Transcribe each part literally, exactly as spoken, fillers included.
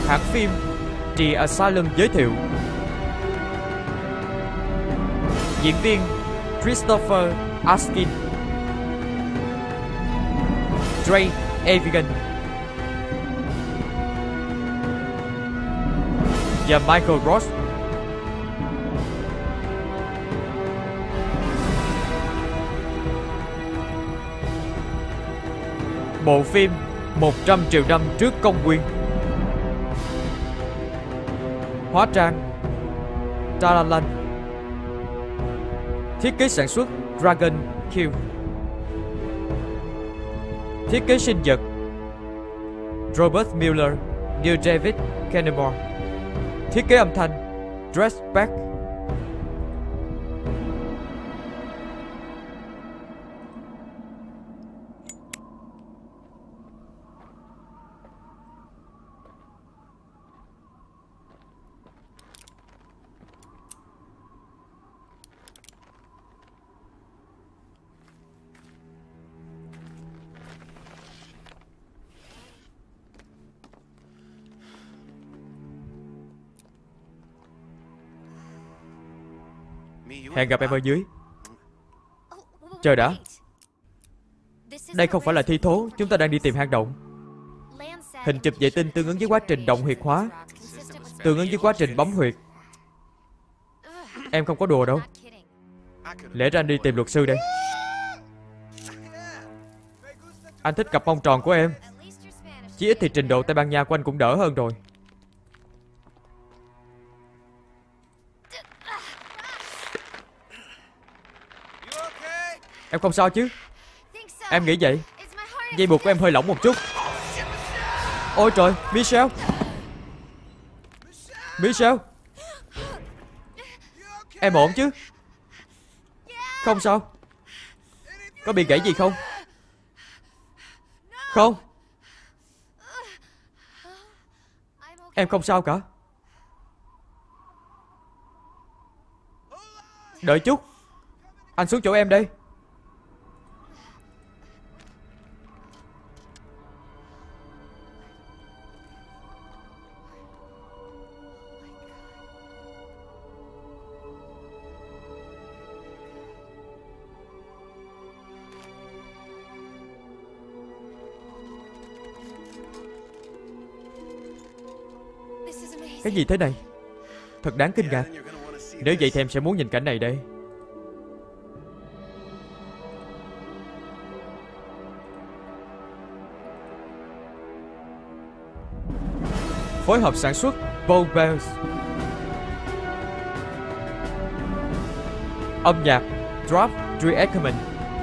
Hãng phim The Asylum giới thiệu. Diễn viên Christopher Askin, Dre Avigan và Michael Ross. Bộ phim một trăm triệu năm trước công nguyên. Hóa trang Talalan. Thiết kế sản xuất Dragon Q. Thiết kế sinh vật Robert Mueller, Neil David Kennemore. Thiết kế âm thanh Dressback. Hẹn gặp em ở dưới. Chờ đã. Đây không phải là thi thố. Chúng ta đang đi tìm hang động. Hình chụp vệ tinh tương ứng với quá trình động huyệt hóa, tương ứng với quá trình bấm huyệt. Em không có đùa đâu. Lẽ ra anh đi tìm luật sư đây. Anh thích cặp mông tròn của em. Chí ít thì trình độ Tây Ban Nha của anh cũng đỡ hơn rồi. Em không sao chứ? Em nghĩ vậy. Dây buộc của em hơi lỏng một chút. Ôi trời, Michelle. Michelle, em ổn chứ? Không sao? Có bị gãy gì không? Không. Em không sao cả. Đợi chút. Anh xuống chỗ em đây. Cái gì thế này? Thật đáng kinh ngạc. Nếu vậy thì em sẽ muốn nhìn cảnh này đây. Phối hợp sản xuất Paul Bells. Âm nhạc Drop Dre Ackerman.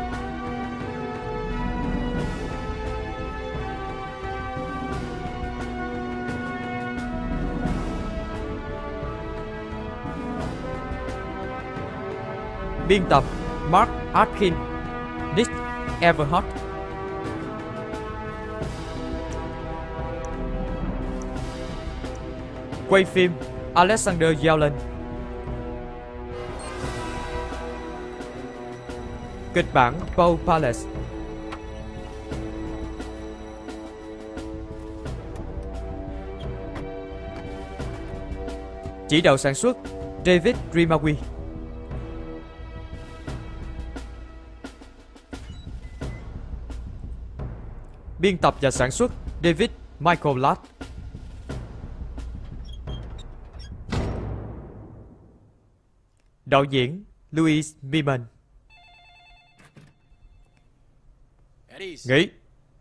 Biên tập Mark Atkin, Nick Everhart. Quay phim Alexander Yellen. Kịch bản Paul Palace. Chỉ đạo sản xuất David Rimawi. Biên tập và sản xuất David Michael Ladd. Đạo diễn Louis Miman. Nghỉ.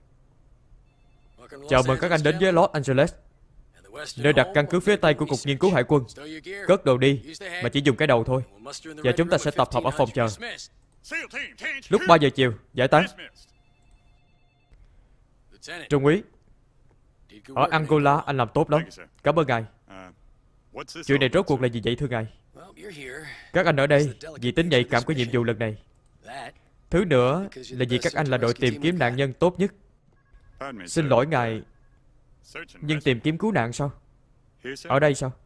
Chào mừng các anh đến với Los Angeles, nơi đặt căn cứ phía Tây của Cục Nghiên cứu Hải quân. Cất đồ đi, mà chỉ dùng cái đầu thôi. Và chúng ta sẽ tập hợp ở phòng chờ. Lúc ba giờ chiều, giải tán. Trung úy, ở Angola anh làm tốt lắm. Cảm ơn ngài. Chuyện này rốt cuộc là gì vậy thưa ngài? Các anh ở đây vì tính nhạy cảm của nhiệm vụ lần này. Thứ nữa là vì các anh là đội tìm kiếm nạn nhân tốt nhất. Xin lỗi ngài, nhưng tìm kiếm cứu nạn sao? Ở đây sao?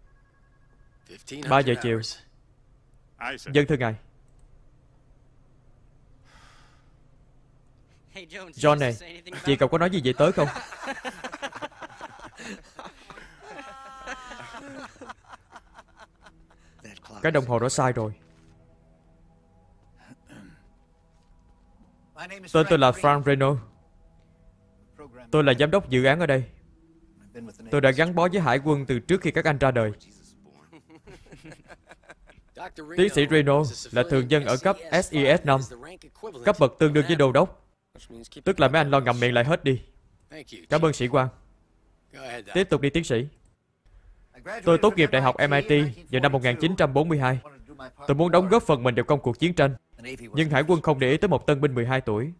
Ba giờ chiều. Dân thưa ngài. John này, chị cậu có nói gì vậy tới không? Cái đồng hồ đó sai rồi. Tên tôi là Frank Reno. Tôi là giám đốc dự án ở đây. Tôi đã gắn bó với hải quân từ trước khi các anh ra đời. Tiến sĩ Reno là thường dân ở cấp S E S năm, cấp bậc tương đương với đô đốc. Tức là mấy anh lo ngậm miệng lại hết đi. Cảm ơn sĩ quan. Tiếp tục đi tiến sĩ. Tôi tốt nghiệp đại học M I T vào năm một nghìn chín trăm bốn mươi hai. Tôi muốn đóng góp phần mình vào công cuộc chiến tranh, nhưng hải quân không để ý tới một tân binh mười hai tuổi.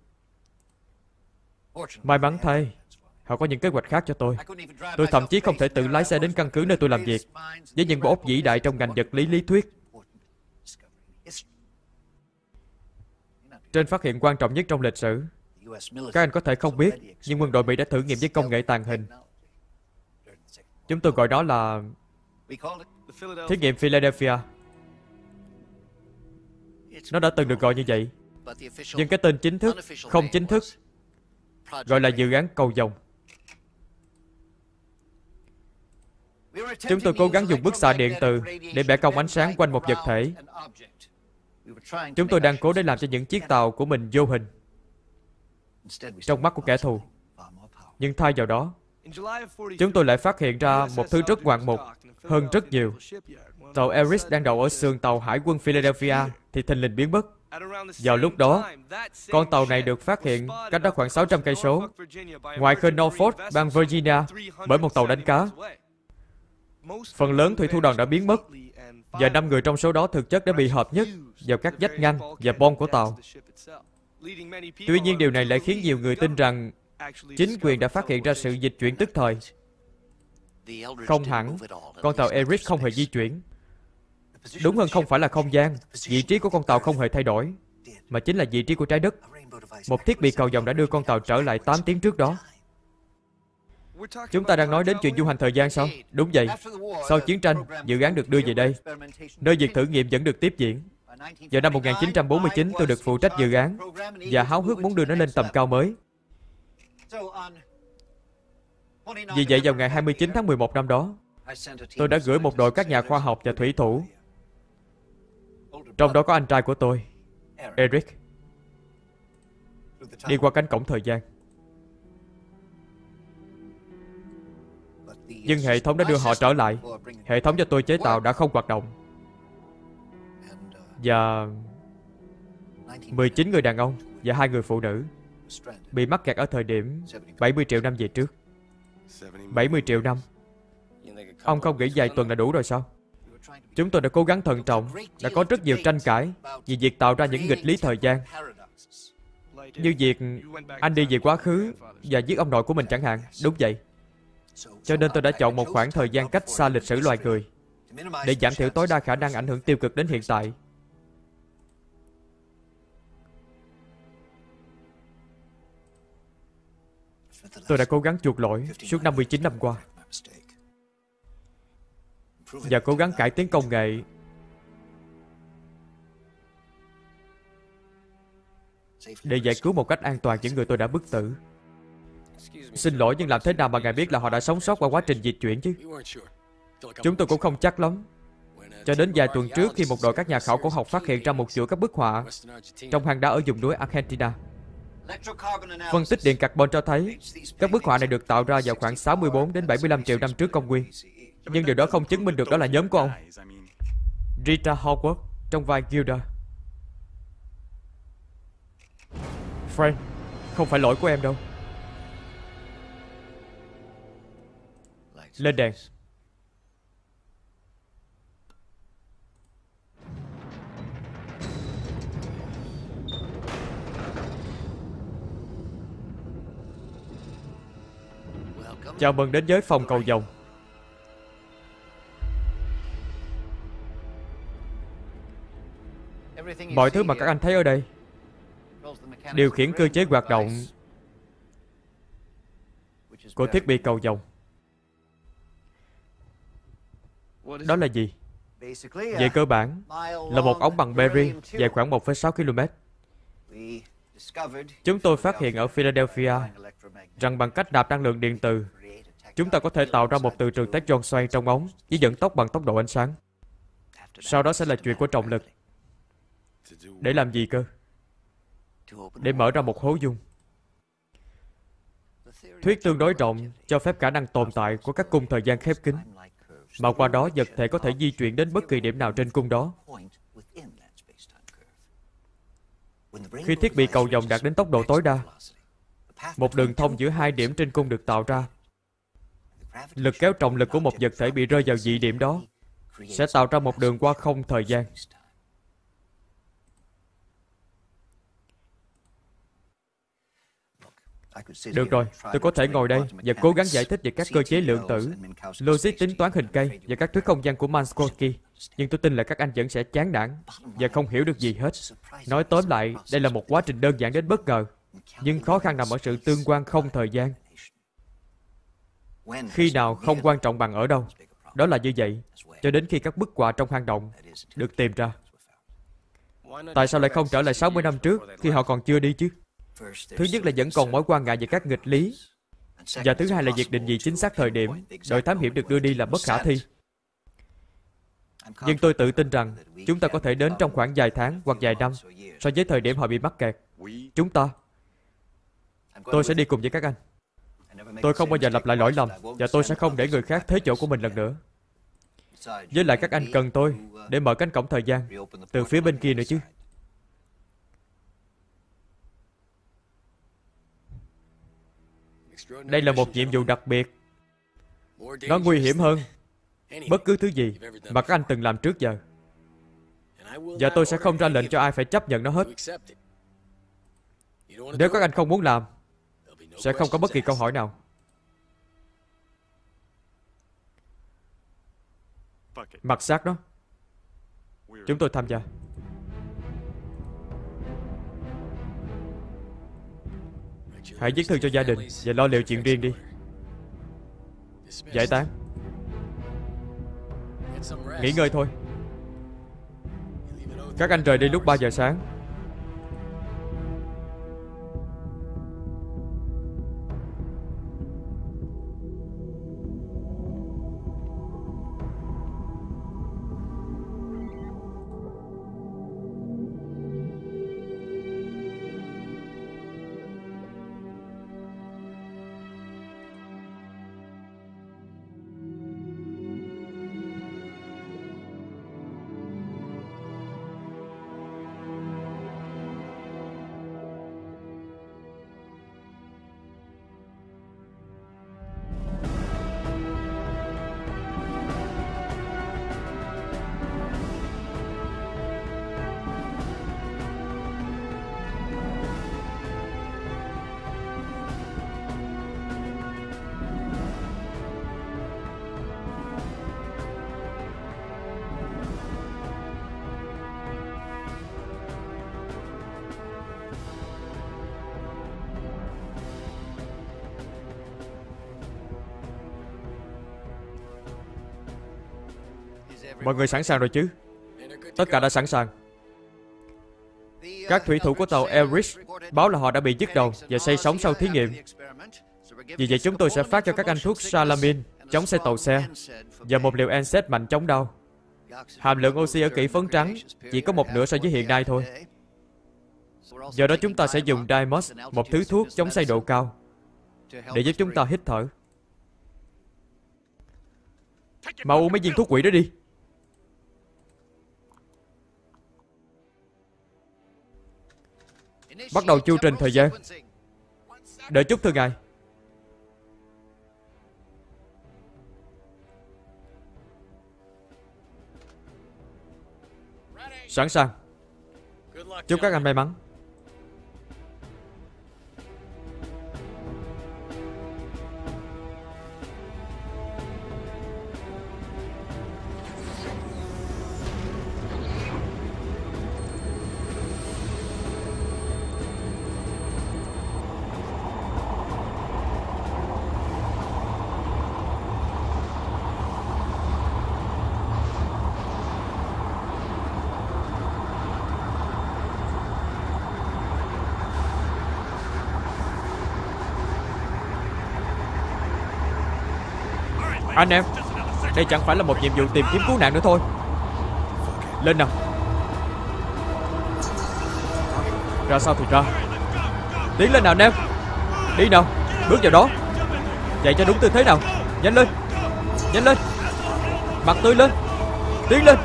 May mắn thay, họ có những kế hoạch khác cho tôi. Tôi thậm chí không thể tự lái xe đến căn cứ nơi tôi làm việc, với những bộ óc vĩ đại trong ngành vật lý lý thuyết. Trên phát hiện quan trọng nhất trong lịch sử, các anh có thể không biết, nhưng quân đội Mỹ đã thử nghiệm với công nghệ tàng hình. Chúng tôi gọi đó là thí nghiệm Philadelphia. Nó đã từng được gọi như vậy, nhưng cái tên chính thức, không chính thức, gọi là dự án cầu vồng. Chúng tôi cố gắng dùng bức xạ điện từ để bẻ cong ánh sáng quanh một vật thể. Chúng tôi đang cố để làm cho những chiếc tàu của mình vô hình trong mắt của kẻ thù. Nhưng thay vào đó, chúng tôi lại phát hiện ra một thứ rất ngoạn mục hơn rất nhiều. Tàu Eris đang đậu ở sườn tàu hải quân Philadelphia thì thình lình biến mất. Vào lúc đó, con tàu này được phát hiện cách đó khoảng sáu trăm cây số, ngoài khơi Norfolk, bang Virginia, bởi một tàu đánh cá. Phần lớn thủy thủ đoàn đã biến mất, và năm người trong số đó thực chất đã bị hợp nhất vào các vách ngăn và bom của tàu. Tuy nhiên điều này lại khiến nhiều người tin rằng chính quyền đã phát hiện ra sự dịch chuyển tức thời. Không hẳn, con tàu Eris không hề di chuyển. Đúng hơn không phải là không gian, vị trí của con tàu không hề thay đổi, mà chính là vị trí của trái đất. Một thiết bị cầu vồng đã đưa con tàu trở lại tám tiếng trước đó. Chúng ta đang nói đến chuyện du hành thời gian sao? Đúng vậy. Sau chiến tranh, dự án được đưa về đây, nơi việc thử nghiệm vẫn được tiếp diễn. Vào năm một nghìn chín trăm bốn mươi chín, tôi được phụ trách dự án và háo hức muốn đưa nó lên tầm cao mới. Vì vậy, vào ngày hai mươi chín tháng mười một năm đó, tôi đã gửi một đội các nhà khoa học và thủy thủ, trong đó có anh trai của tôi, Eric, đi qua cánh cổng thời gian. Nhưng hệ thống đã đưa họ trở lại. Hệ thống do tôi chế tạo đã không hoạt động. Và mười chín người đàn ông và hai người phụ nữ bị mắc kẹt ở thời điểm bảy mươi triệu năm về trước. bảy mươi triệu năm. Ông không nghĩ vài tuần là đủ rồi sao? Chúng tôi đã cố gắng thận trọng, đã có rất nhiều tranh cãi vì việc tạo ra những nghịch lý thời gian. Như việc anh đi về quá khứ và giết ông nội của mình chẳng hạn. Đúng vậy. Cho nên tôi đã chọn một khoảng thời gian cách xa lịch sử loài người để giảm thiểu tối đa khả năng ảnh hưởng tiêu cực đến hiện tại. Tôi đã cố gắng chuộc lỗi suốt năm mươi chín năm qua và cố gắng cải tiến công nghệ để giải cứu một cách an toàn những người tôi đã bức tử. Xin lỗi, nhưng làm thế nào mà ngài biết là họ đã sống sót qua quá trình dịch chuyển chứ? Chúng tôi cũng không chắc lắm. Cho đến vài tuần trước, khi một đội các nhà khảo cổ học phát hiện ra một chuỗi các bức họa trong hang đá ở vùng núi Argentina. Phân tích điện carbon cho thấy các bức họa này được tạo ra vào khoảng sáu mươi tư đến bảy mươi lăm triệu năm trước công nguyên. Nhưng điều đó không chứng minh được đó là nhóm của ông. Rita Hayworth trong vai Gilda. Frank, không phải lỗi của em đâu. Lên đèn. Chào mừng đến với phòng cầu vồng. Mọi thứ mà các anh thấy ở đây điều khiển cơ chế hoạt động của thiết bị cầu vồng. Đó là gì? Về cơ bản là một ống bằng Berry dài khoảng một phẩy sáu ki lô mét. Chúng tôi phát hiện ở Philadelphia rằng bằng cách nạp năng lượng điện từ, chúng ta có thể tạo ra một từ trường tách giòn xoay trong ống với vận tốc bằng tốc độ ánh sáng. Sau đó sẽ là chuyện của trọng lực. Để làm gì cơ? Để mở ra một hố dung. Thuyết tương đối rộng cho phép khả năng tồn tại của các cung thời gian khép kín, mà qua đó vật thể có thể di chuyển đến bất kỳ điểm nào trên cung đó. Khi thiết bị cầu vồng đạt đến tốc độ tối đa, một đường thông giữa hai điểm trên cung được tạo ra. Lực kéo trọng lực của một vật thể bị rơi vào vị điểm đó sẽ tạo ra một đường qua không thời gian. Được rồi, tôi có thể ngồi đây và cố gắng giải thích về các cơ chế lượng tử, logic tính toán hình cây và các thuyết không gian của Minkowski. Nhưng tôi tin là các anh vẫn sẽ chán nản và không hiểu được gì hết. Nói tóm lại, đây là một quá trình đơn giản đến bất ngờ, nhưng khó khăn nằm ở sự tương quan không thời gian. Khi nào không quan trọng bằng ở đâu. Đó là như vậy, cho đến khi các bức họa trong hang động được tìm ra. Tại sao lại không trở lại sáu mươi năm trước khi họ còn chưa đi chứ? Thứ nhất là vẫn còn mối quan ngại về các nghịch lý, và thứ hai là việc định vị chính xác thời điểm đội thám hiểm được đưa đi là bất khả thi. Nhưng tôi tự tin rằng chúng ta có thể đến trong khoảng vài tháng hoặc vài năm so với thời điểm họ bị mắc kẹt. Chúng ta Tôi sẽ đi cùng với các anh. Tôi không bao giờ lặp lại lỗi lầm, và tôi sẽ không để người khác thế chỗ của mình lần nữa. Với lại các anh cần tôi để mở cánh cổng thời gian từ phía bên kia nữa chứ. Đây là một nhiệm vụ đặc biệt. Nó nguy hiểm hơn bất cứ thứ gì mà các anh từng làm trước giờ. Và tôi sẽ không ra lệnh cho ai phải chấp nhận nó hết. Nếu các anh không muốn làm, sẽ không có bất kỳ câu hỏi nào. Mặc xác đó. Chúng tôi tham gia. Hãy viết thư cho gia đình và lo liệu chuyện riêng đi. Giải tán. Nghỉ ngơi thôi. Các anh rời đi lúc ba giờ sáng. Mọi người sẵn sàng rồi chứ? Tất cả đã sẵn sàng. Các thủy thủ của tàu Elrich báo là họ đã bị nhức đầu và say sóng sau thí nghiệm. Vì vậy chúng tôi sẽ phát cho các anh thuốc Salamin chống say tàu xe và một liều N SAID mạnh chống đau. Hàm lượng oxy ở kỷ phấn trắng chỉ có một nửa so với hiện nay thôi. Do đó chúng ta sẽ dùng Dimos, một thứ thuốc chống say độ cao, để giúp chúng ta hít thở. Mau uống mấy viên thuốc quỷ đó đi. Bắt đầu chu trình thời gian. Đợi chút thưa ngài. Sẵn sàng. Chúc các anh may mắn. Anh em, đây chẳng phải là một nhiệm vụ tìm kiếm cứu nạn nữa thôi. Lên nào. Ra sao thì ra. Tiến lên nào anh em. Đi nào. Bước vào đó. Chạy cho đúng tư thế nào. Nhanh lên. Nhanh lên. Mặt tươi lên. Tiến lên.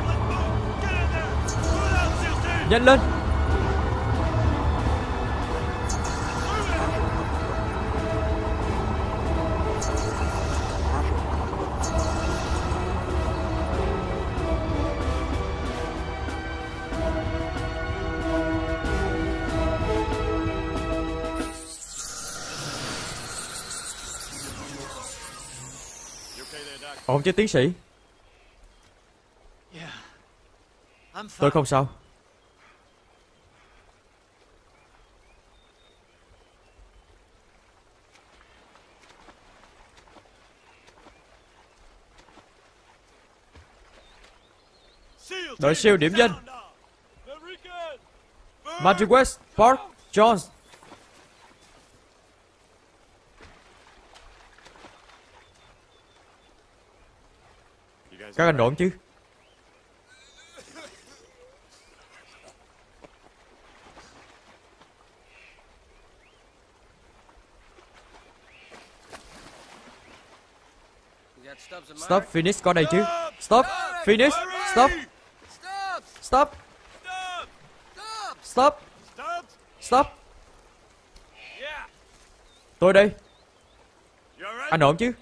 Nhanh lên. Ổn chứ tiến sĩ? Tôi không sao. Đội siêu điểm danh. Madriguez, Park, Jones. Các anh ổn chứ? Stop, Phoenix có đây chứ? Stop, Phoenix, stop. Stop. Stop. Stop. Tôi đây. Anh ổn chứ?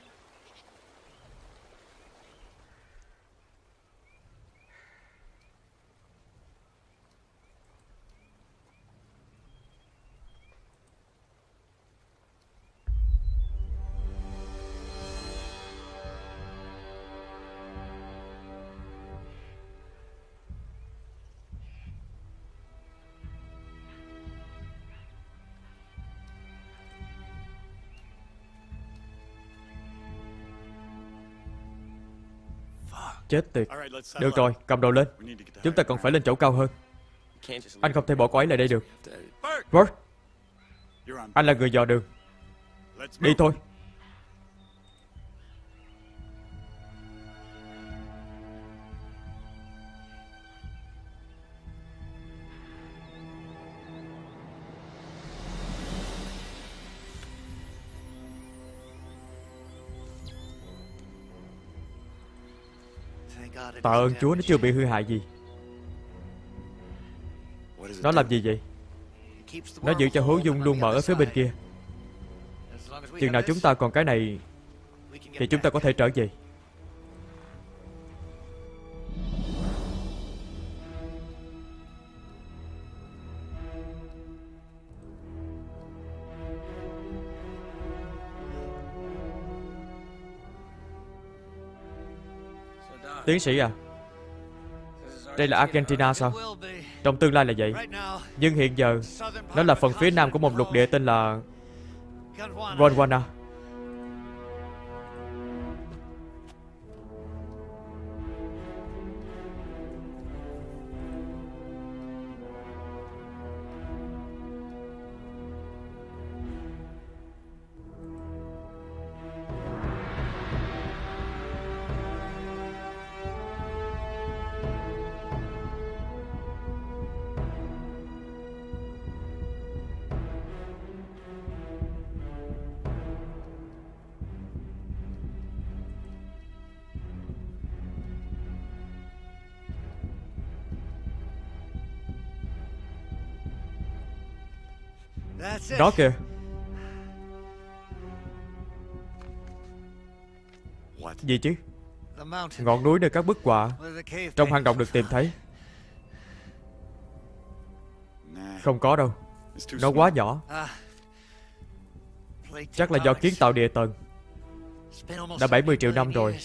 Chết tiệt. Được rồi, cầm đầu lên. Chúng ta còn phải lên chỗ cao hơn. Anh không thể bỏ cô ấy lại đây được. Bert, anh là người dò đường. Đi thôi. Tạ ơn Chúa nó chưa bị hư hại gì. Nó làm gì vậy? Nó giữ cho hố dung luôn mở ở phía bên kia. Chừng nào chúng ta còn cái này thì chúng ta có thể trở về. Tiến sĩ à, đây là Argentina sao? Trong tương lai là vậy. Nhưng hiện giờ nó là phần phía nam của một lục địa tên là Gondwana. Đó kìa. Gì chứ? Ngọn núi nơi các bức họa trong hang động được tìm thấy. Không có đâu. Nó quá nhỏ. Chắc là do kiến tạo địa tầng. Đã bảy mươi triệu năm rồi.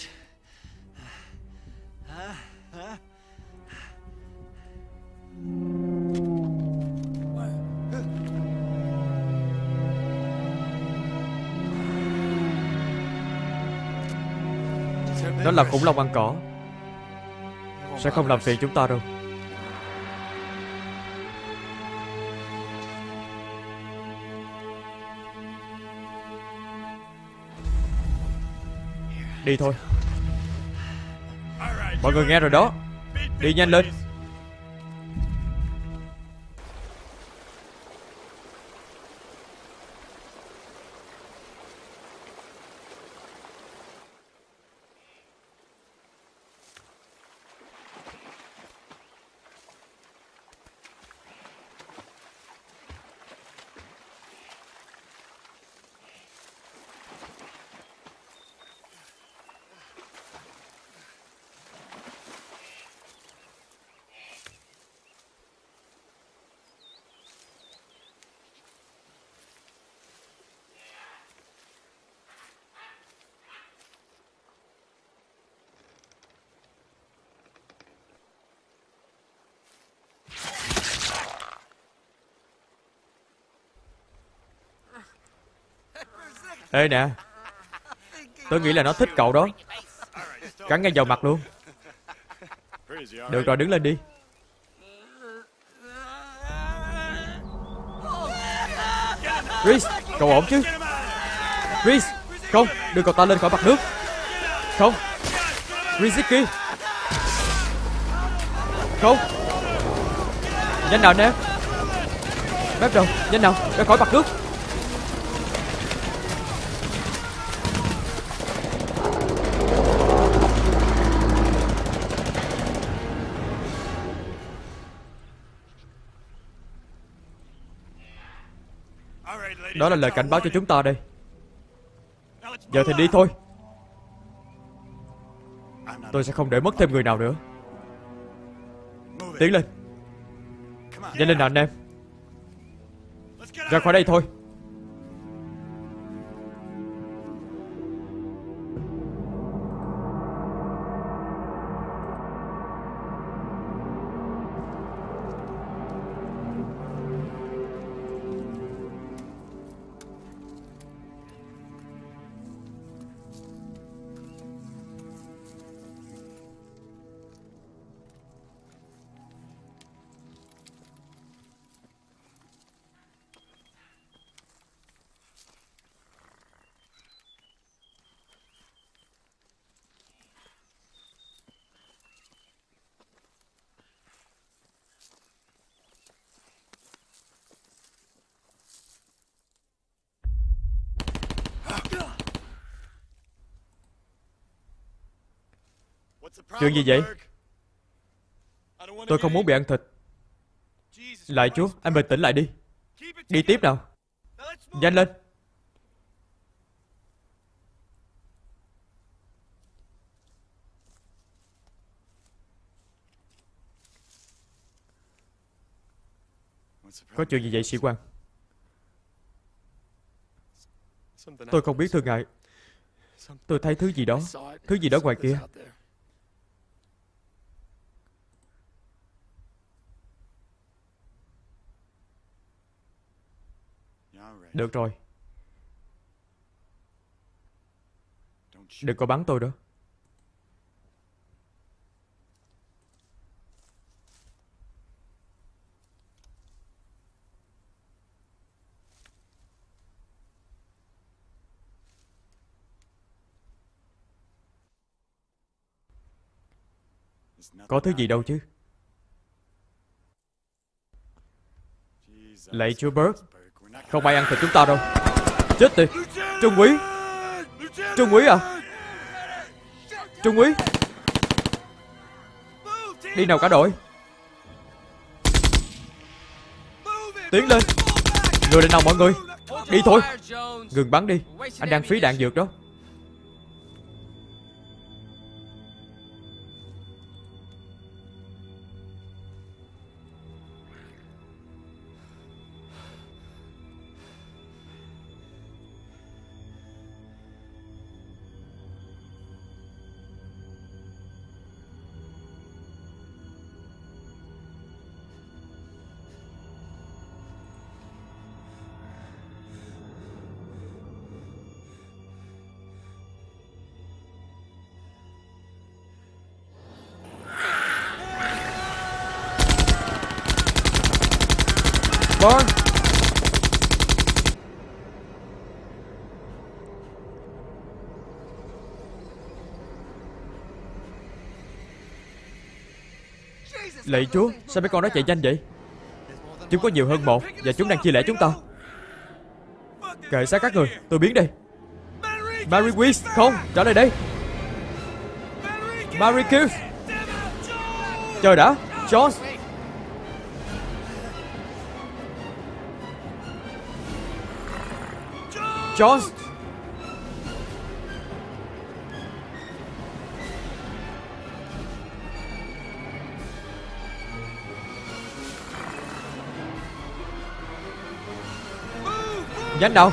Nó là khủng long ăn cỏ. Sẽ không làm phiền chúng ta đâu. Đi thôi. Mọi người nghe rồi đó. Đi nhanh lên. Ê nè, tôi nghĩ là nó thích cậu đó. Cắn ngay vào mặt luôn. Được rồi, đứng lên đi. Chris, cậu ổn chứ? Chris, không, đưa cậu ta lên khỏi mặt nước. Không, Riziki. Không. Nhanh nào nè. Bắt đầu, nhanh nào, ra khỏi mặt nước. Đó là lời cảnh báo cho chúng ta đây. Giờ thì đi thôi. Tôi sẽ không để mất thêm người nào nữa. Tiến lên. Nhanh lên nào anh em. Ra khỏi đây thôi. Chuyện gì vậy? Tôi không muốn bị ăn thịt. Lại Chúa, anh bình tĩnh lại đi. Đi tiếp nào. Nhanh lên. Có chuyện gì vậy sĩ quan? Tôi không biết thưa ngài. Tôi thấy thứ gì đó. Thứ gì đó ngoài kia. Được rồi. Đừng có bắn tôi đó. Có thứ gì đâu chứ. Lạy Chúa Burke, không ai ăn thịt chúng ta đâu. Chết tiệt. Trung úy. Trung úy à. Trung úy. Đi nào cả đội. Tiến lên. Người lên nào mọi người. Đi thôi. Ngừng bắn đi. Anh đang phí đạn dược đó. Vâng. Lạy Chúa, sao mấy con đó chạy nhanh vậy? Chúng có nhiều hơn một và chúng đang chia lẻ chúng ta. Kệ sát các người, tôi biến đây. Mary Weiss, không, trở lại đây. Mary Kills. Chờ đã, Jones. Jones. Nhanh nào.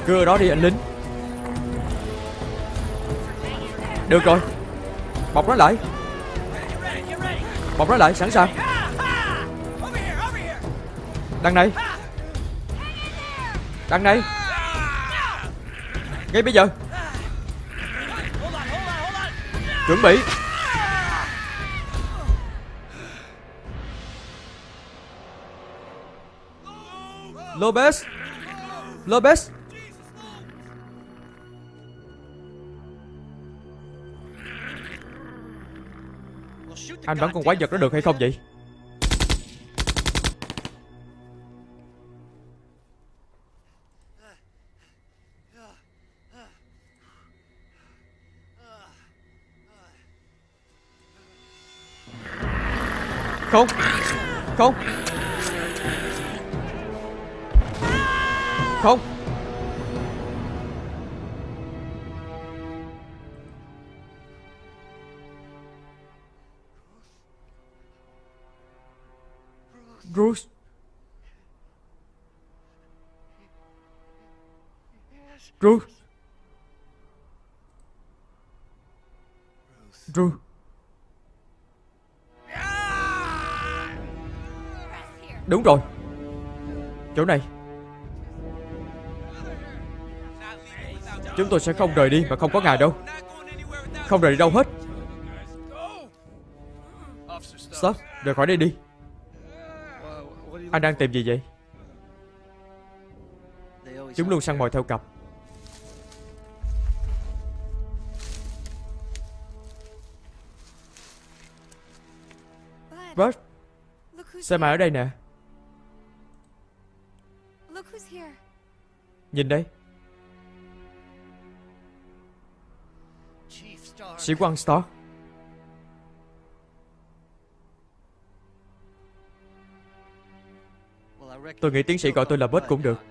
Cứ ở đó đi anh lính. Được rồi. Bọc nó lại. Bọc nó lại, sẵn sàng. Đằng này. Đằng này. Ngay bây giờ. Chuẩn bị. Lopez. Lopez. Anh bắn con quái vật đó được hay không vậy? Không. Không. Không. Bruce. Bruce. Bruce. Đúng rồi. Chỗ này. Chúng tôi sẽ không rời đi mà không có ngài đâu. Không rời đi đâu hết. Stop, rời khỏi đây đi. Anh đang tìm gì vậy? Chúng luôn săn mồi theo cặp. Bert, sao mà ở đây nè? Nhìn đây. Sĩ quan Stark. Tôi nghĩ tiến sĩ gọi tôi là Bert cũng được.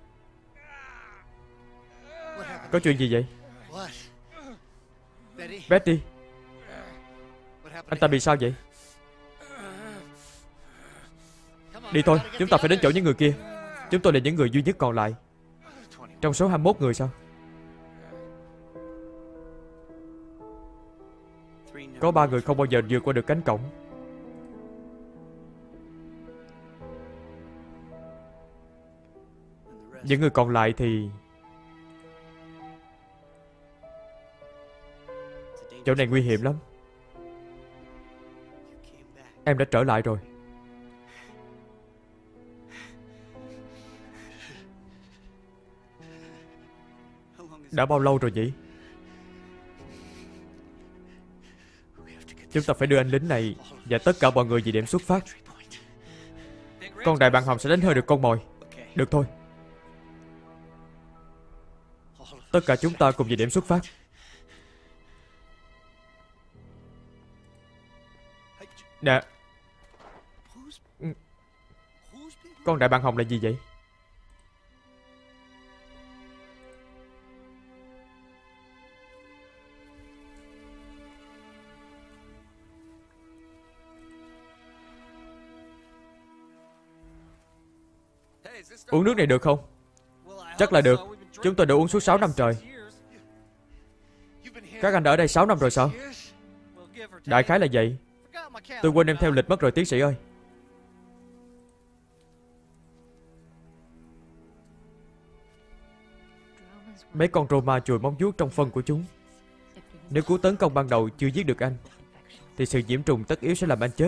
Có chuyện gì vậy? Betty. Anh ta bị sao vậy? Đi thôi, chúng ta phải đến chỗ những người kia. Chúng tôi là những người duy nhất còn lại trong số hai mươi mốt người sao? Có ba người không bao giờ vượt qua được cánh cổng. Những người còn lại thì... Chỗ này nguy hiểm lắm. Em đã trở lại rồi. Đã bao lâu rồi nhỉ? Chúng ta phải đưa anh lính này và tất cả mọi người về điểm xuất phát. Con đại bàng hồng sẽ đánh hơi được con mồi. Được thôi. Tất cả chúng ta cùng về điểm xuất phát. Nè. Con đại bàng hồng là gì vậy? Uống nước này được không? Chắc là được. Chúng tôi đã uống suốt sáu năm trời. Các anh đã ở đây sáu năm rồi sao? Đại khái là vậy. Tôi quên đem theo lịch mất rồi tiến sĩ ơi. Mấy con Roma chùi móng vuốt trong phân của chúng. Nếu cú tấn công ban đầu chưa giết được anh thì sự nhiễm trùng tất yếu sẽ làm anh chết.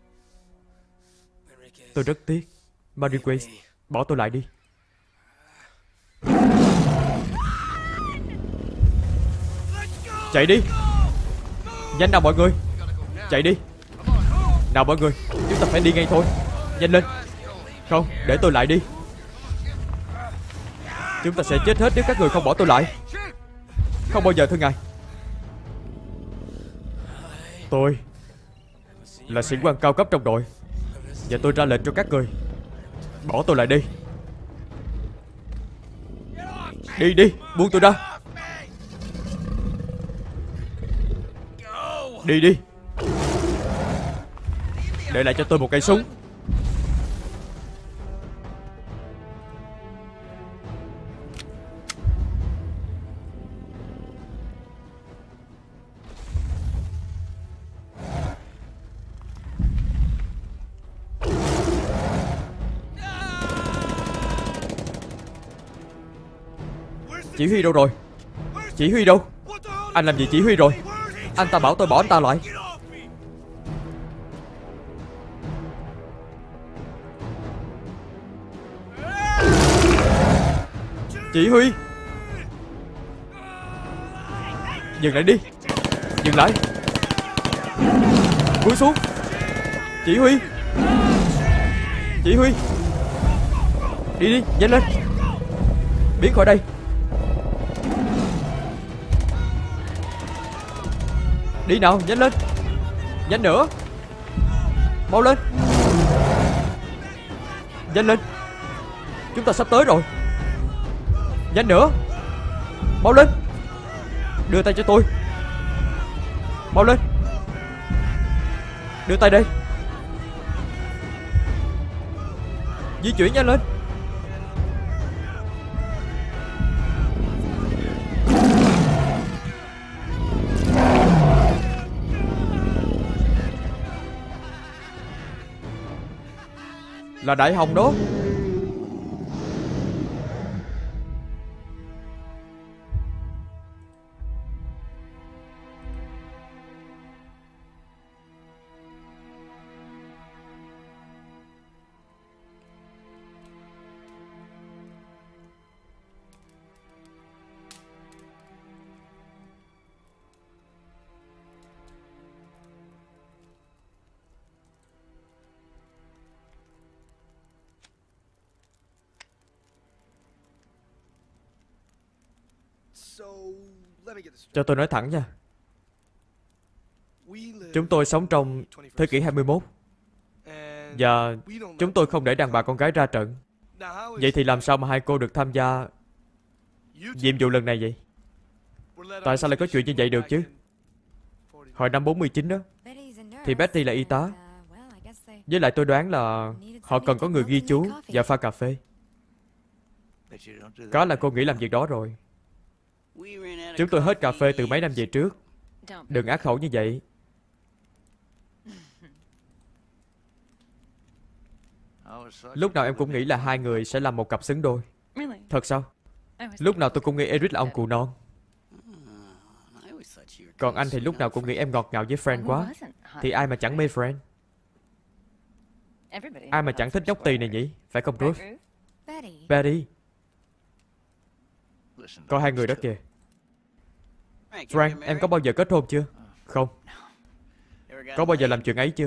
Tôi rất tiếc. Mariquez, bỏ tôi lại đi. Chạy đi. Nhanh nào mọi người. Chạy đi. Nào mọi người, chúng ta phải đi ngay thôi. Nhanh lên. Không, để tôi lại đi. Chúng ta sẽ chết hết nếu các người không bỏ tôi lại. Không bao giờ thưa ngài. Tôi là sĩ quan cao cấp trong đội, và tôi ra lệnh cho các người bỏ tôi lại đi. Đi đi, buông tôi ra. Đi đi. Để lại cho tôi một cây súng. Chỉ huy đâu rồi? Chỉ huy đâu? Anh làm gì chỉ huy rồi? Anh ta bảo tôi bỏ anh ta lại. Chỉ huy, dừng lại đi. Dừng lại. Cúi xuống. Chỉ huy. Chỉ huy, đi đi, nhanh lên. Biến khỏi đây. Đi nào, nhanh lên. Nhanh nữa. Mau lên. Nhanh lên. Chúng ta sắp tới rồi. Nhanh nữa. Mau lên. Đưa tay cho tôi. Mau lên. Đưa tay đây. Di chuyển nhanh lên. Là Đại Hồng đó. Cho tôi nói thẳng nha. Chúng tôi sống trong thế kỷ hai mươi mốt. Và chúng tôi không để đàn bà con gái ra trận. Vậy thì làm sao mà hai cô được tham gia nhiệm vụ lần này vậy? Tại sao lại có chuyện như vậy được chứ? Hồi năm bốn mươi chín đó thì Betty là y tá. Với lại tôi đoán là họ cần có người ghi chú và pha cà phê. Có là cô nghĩ làm việc đó rồi. Chúng tôi hết cà phê từ mấy năm về trước. Đừng ác khẩu như vậy. Lúc nào em cũng nghĩ là hai người sẽ làm một cặp xứng đôi. Thật sao? Lúc nào tôi cũng nghĩ Eric là ông cụ non. Còn anh thì lúc nào cũng nghĩ em ngọt ngào với Fran quá. Thì ai mà chẳng mê Fran? Ai mà chẳng thích nhóc tỳ này nhỉ? Phải không Ruth? Betty. Coi hai người đó kìa. Frank, em có bao giờ kết hôn chưa? Không. Có bao giờ làm chuyện ấy chưa?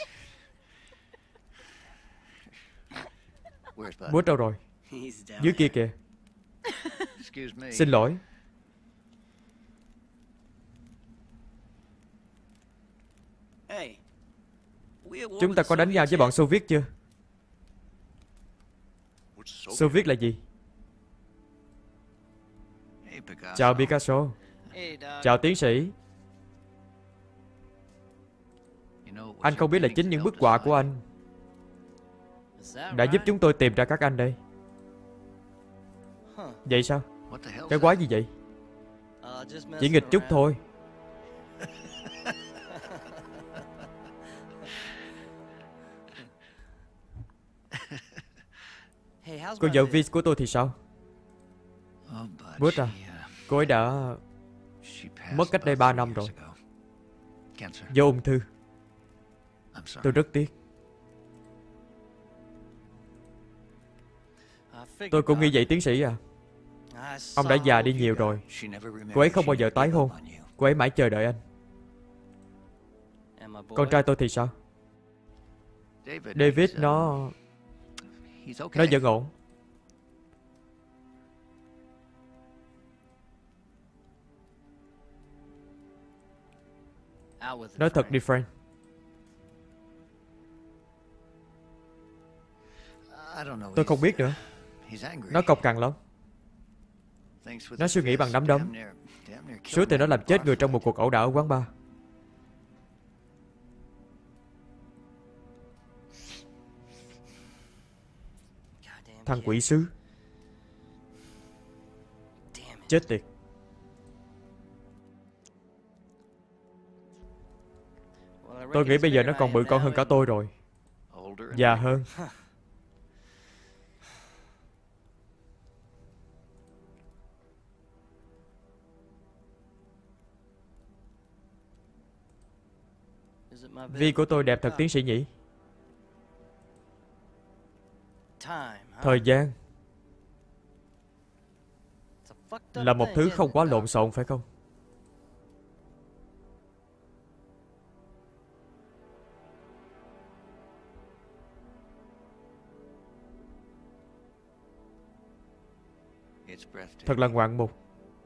Bút đâu rồi? Dưới kia kìa. Xin lỗi. Chúng ta có đánh nhau với bọn Xô Viết chưa? Xô Viết là gì? Chào Picasso. Chào tiến sĩ. Anh không biết là chính những bức họa của anh đã giúp chúng tôi tìm ra các anh đây. Vậy sao? Cái quái gì vậy? Chỉ nghịch chút thôi. Cô vợ Vince của tôi thì sao? Bút à, cô ấy đã mất cách đây ba năm rồi. Do ung thư. Tôi rất tiếc. Tôi cũng nghĩ vậy tiến sĩ à. Ông đã già đi nhiều rồi. Cô ấy không bao giờ tái hôn. Cô ấy mãi chờ đợi anh. Con trai tôi thì sao? David nó... Nó vẫn ổn. Nói thật đi Frank. Tôi không biết nữa. Nó cộc cằn lắm. Nó suy nghĩ bằng nắm đấm. Suốt thì nó làm chết người trong một cuộc ẩu đả ở quán bar. Thằng quỷ sứ. Chết tiệt. Tôi nghĩ bây giờ nó còn bự con hơn cả tôi rồi. Già hơn. Vi của tôi đẹp thật tiến sĩ nhỉ? Thời gian là một thứ không quá lộn xộn phải không? Thật là ngoạn mục.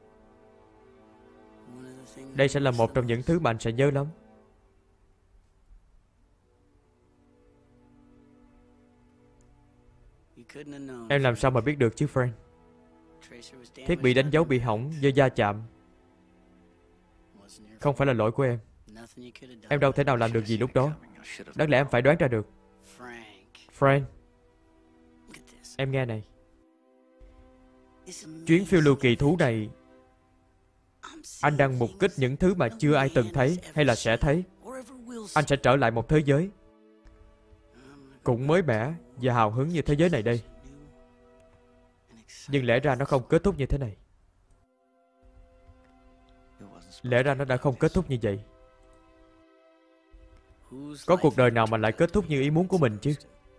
Đây sẽ là một trong những thứ mà anh sẽ nhớ lắm. Em làm sao mà biết được chứ Frank? Thiết bị đánh dấu bị hỏng do va chạm. Không phải là lỗi của em. Em đâu thể nào làm được gì lúc đó. Đáng lẽ em phải đoán ra được. Frank, em nghe này. Chuyến phiêu lưu kỳ thú này, anh đang mục kích những thứ mà chưa ai từng thấy hay là sẽ thấy. Anh sẽ trở lại một thế giới cũng mới mẻ và hào hứng như thế giới này đây. Nhưng lẽ ra nó không kết thúc như thế này. Lẽ ra nó đã không kết thúc như vậy. Có cuộc đời nào mà lại kết thúc như ý muốn của mình chứ?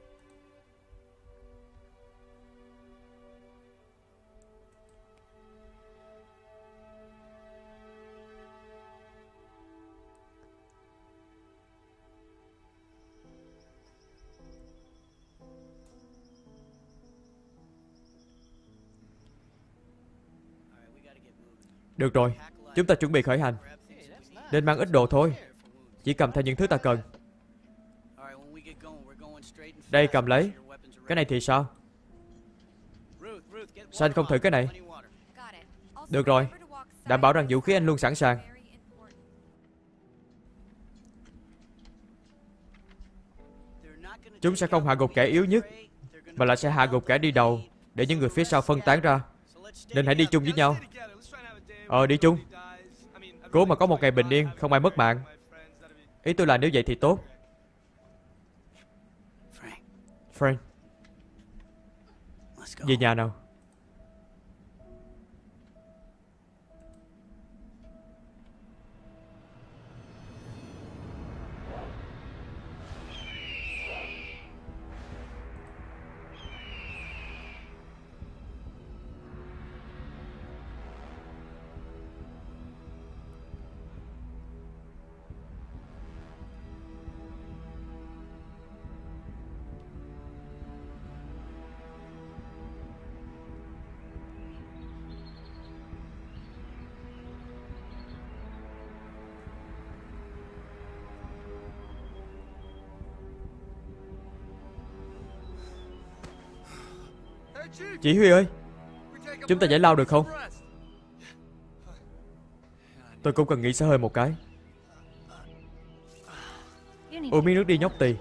Được rồi, chúng ta chuẩn bị khởi hành. Nên mang ít đồ thôi. Chỉ cầm theo những thứ ta cần. Đây, cầm lấy. Cái này thì sao? Sao anh không thử cái này? Được rồi. Đảm bảo rằng vũ khí anh luôn sẵn sàng. Chúng sẽ không hạ gục kẻ yếu nhất, mà lại sẽ hạ gục kẻ đi đầu, để những người phía sau phân tán ra. Nên hãy đi chung với nhau. Ờ, đi chung. Cố mà có một ngày bình yên, không ai mất mạng. Ý tôi là nếu vậy thì tốt. Frank, về nhà nào. Chỉ huy ơi, chúng ta giải lao được không? Tôi cũng cần nghỉ xả hơi một cái. Uống miếng nước đi nhóc tỳ.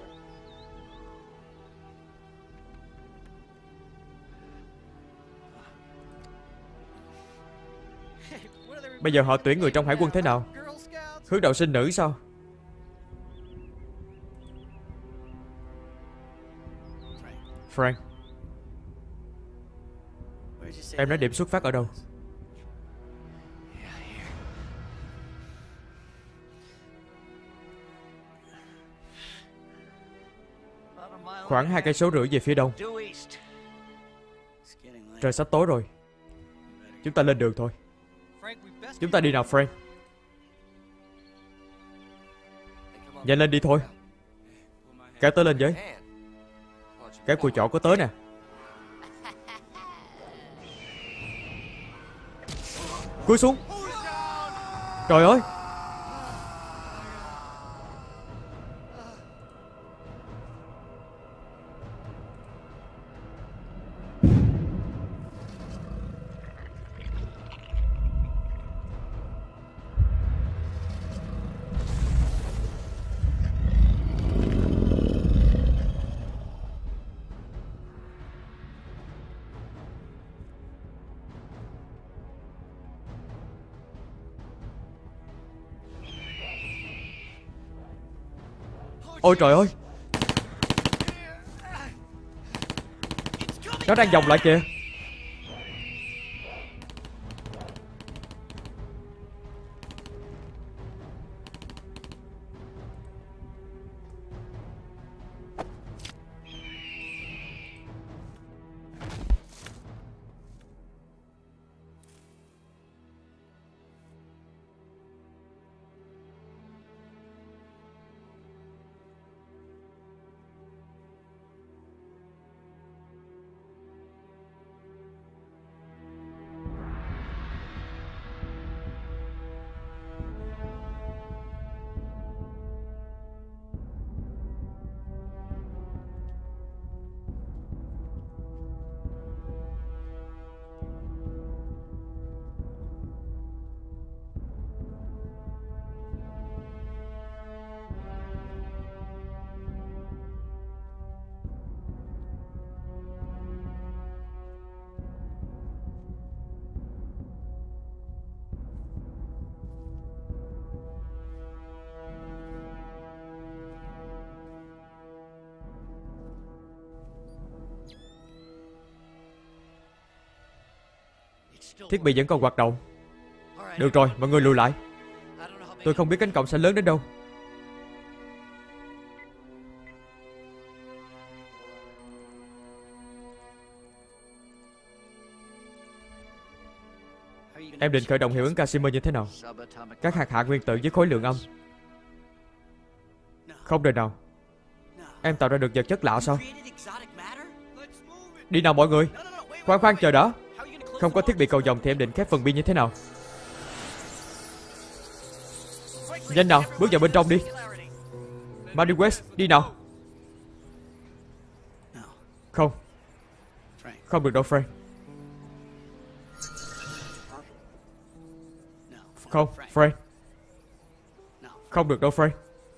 Bây giờ họ tuyển người trong hải quân thế nào? Hướng đạo sinh nữ sao? Frank, em nói điểm xuất phát ở đâu? Khoảng hai cây số rưỡi về phía đông. Trời sắp tối rồi. Chúng ta lên đường thôi. Chúng ta đi nào Frank. Nhanh lên đi thôi. Kéo tới lên với. Cái cùi chỏ có tới nè. Cúi xuống. Trời ơi. Ôi trời ơi. Nó đang vòng lại kìa. Thiết bị vẫn còn hoạt động. Được rồi, mọi người lùi lại. Tôi không biết cánh cổng sẽ lớn đến đâu. Em định khởi động hiệu ứng Casimir như thế nào? Các hạt hạ nguyên tử với khối lượng âm. Không đời nào. Em tạo ra được vật chất lạ sao? Đi nào mọi người. Khoan khoan chờ đã. Không có thiết bị cầu vòng thì em định khép phần bi như thế nào? Nhanh nào, bước vào bên trong đi. Marie West, đi nào. Không. Không được đâu Frank. Không, Frank. Không được đâu Frank.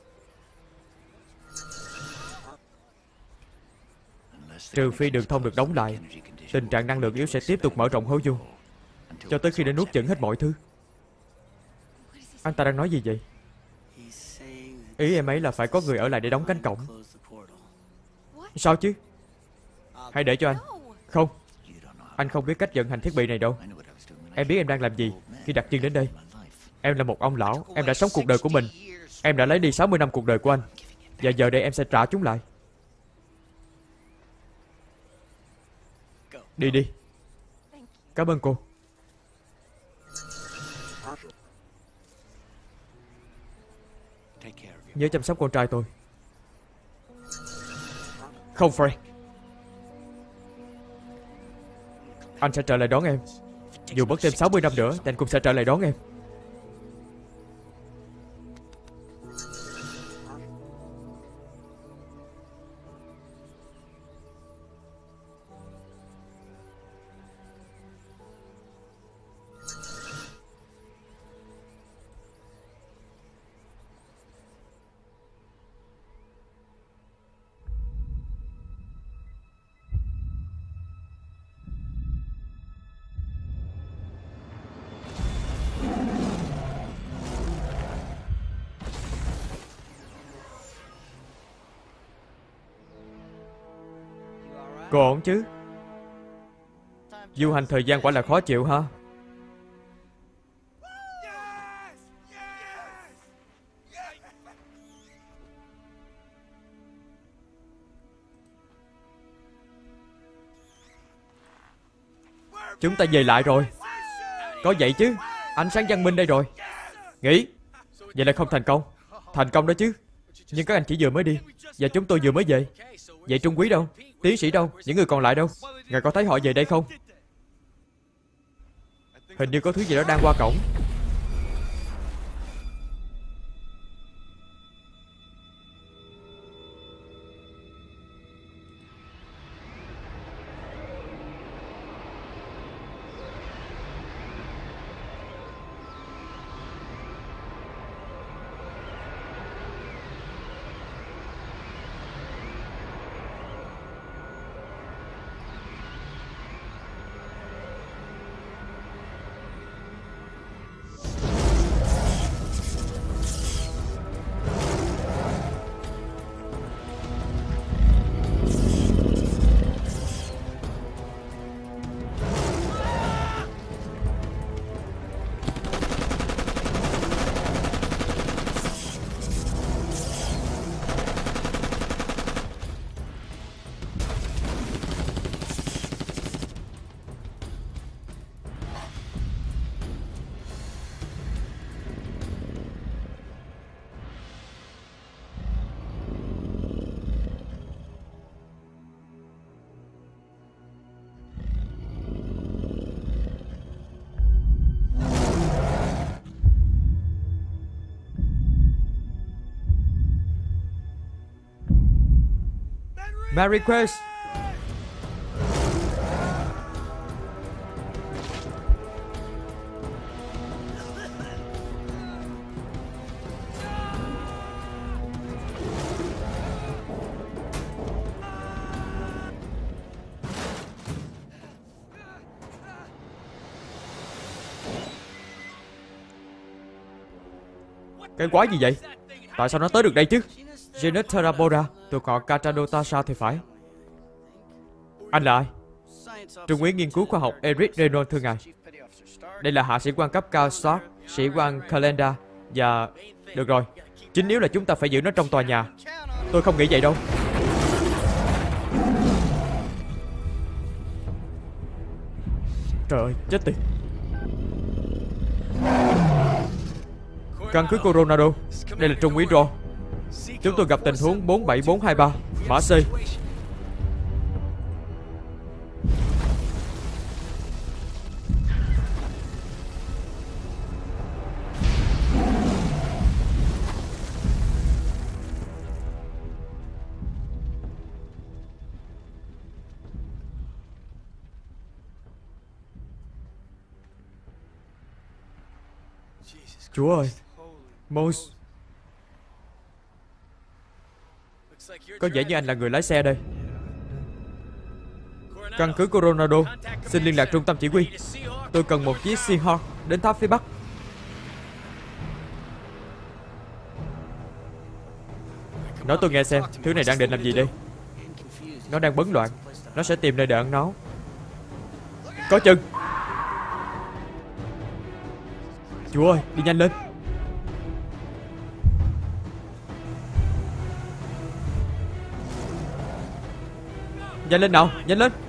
Trừ phi đường thông được đóng lại, tình trạng năng lượng yếu sẽ tiếp tục mở rộng hố dung cho tới khi đã nuốt chửng hết mọi thứ. Anh ta đang nói gì vậy? Ý em ấy là phải có người ở lại để đóng cánh cổng. Sao chứ? Hãy để cho anh. Không. Anh không biết cách vận hành thiết bị này đâu. Em biết em đang làm gì khi đặt chân đến đây. Em là một ông lão. Em đã sống cuộc đời của mình. Em đã lấy đi sáu mươi năm cuộc đời của anh. Và giờ đây em sẽ trả chúng lại. Đi đi. Cảm ơn cô. Nhớ chăm sóc con trai tôi. Không Frank. Anh sẽ trở lại đón em. Dù mất thêm sáu mươi năm nữa thì anh cũng sẽ trở lại đón em. Cô ổn chứ? Du hành thời gian quả là khó chịu ha. Chúng ta về lại rồi. Có vậy chứ. Ánh sáng văn minh đây rồi. Nghĩ. Vậy là không thành công. Thành công đó chứ. Nhưng các anh chỉ vừa mới đi và chúng tôi vừa mới về. Vậy Trung Quý đâu? Tiến sĩ đâu? Những người còn lại đâu? Ngài có thấy họ về đây không? Hình như có thứ gì đó đang qua cổng. Merry Quest. Cái quái gì vậy? Tại sao nó tới được đây chứ? Genus Terrabora, thuộc họ Catradotasa thì phải. Anh là ai? Trung úy nghiên cứu khoa học Eric Reynolds thưa ngài. Đây là hạ sĩ quan cấp cao Stark, sĩ quan Calendar. Và... được rồi, chính yếu là chúng ta phải giữ nó trong tòa nhà. Tôi không nghĩ vậy đâu. Trời ơi, chết tiệt. Căn cứ Coronado. Đây là Trung úy Ro. Chúng tôi gặp tình huống bốn bảy bốn hai ba, mã C. Chúa ơi, Mose, có vẻ như anh là người lái xe đây. Căn cứ Coronado, xin liên lạc trung tâm chỉ huy. Tôi cần một chiếc Seahawk đến tháp phía bắc. Nói tôi nghe xem, thứ này đang định làm gì đây? Nó đang bấn loạn. Nó sẽ tìm nơi để ẩn náu. Có chừng. Chúa ơi, đi nhanh lên. Nhanh lên nào, nhanh lên.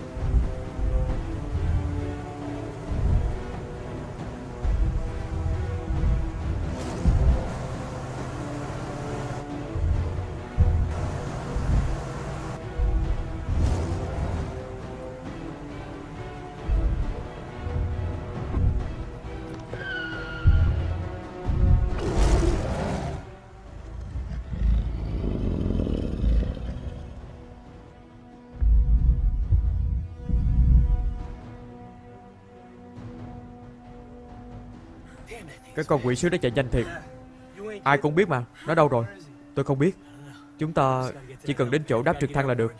Cái con quỷ sứ đó chạy nhanh thiệt. Ai cũng biết mà. Nó đâu rồi? Tôi không biết. Chúng ta chỉ cần đến chỗ đáp trực thăng là được.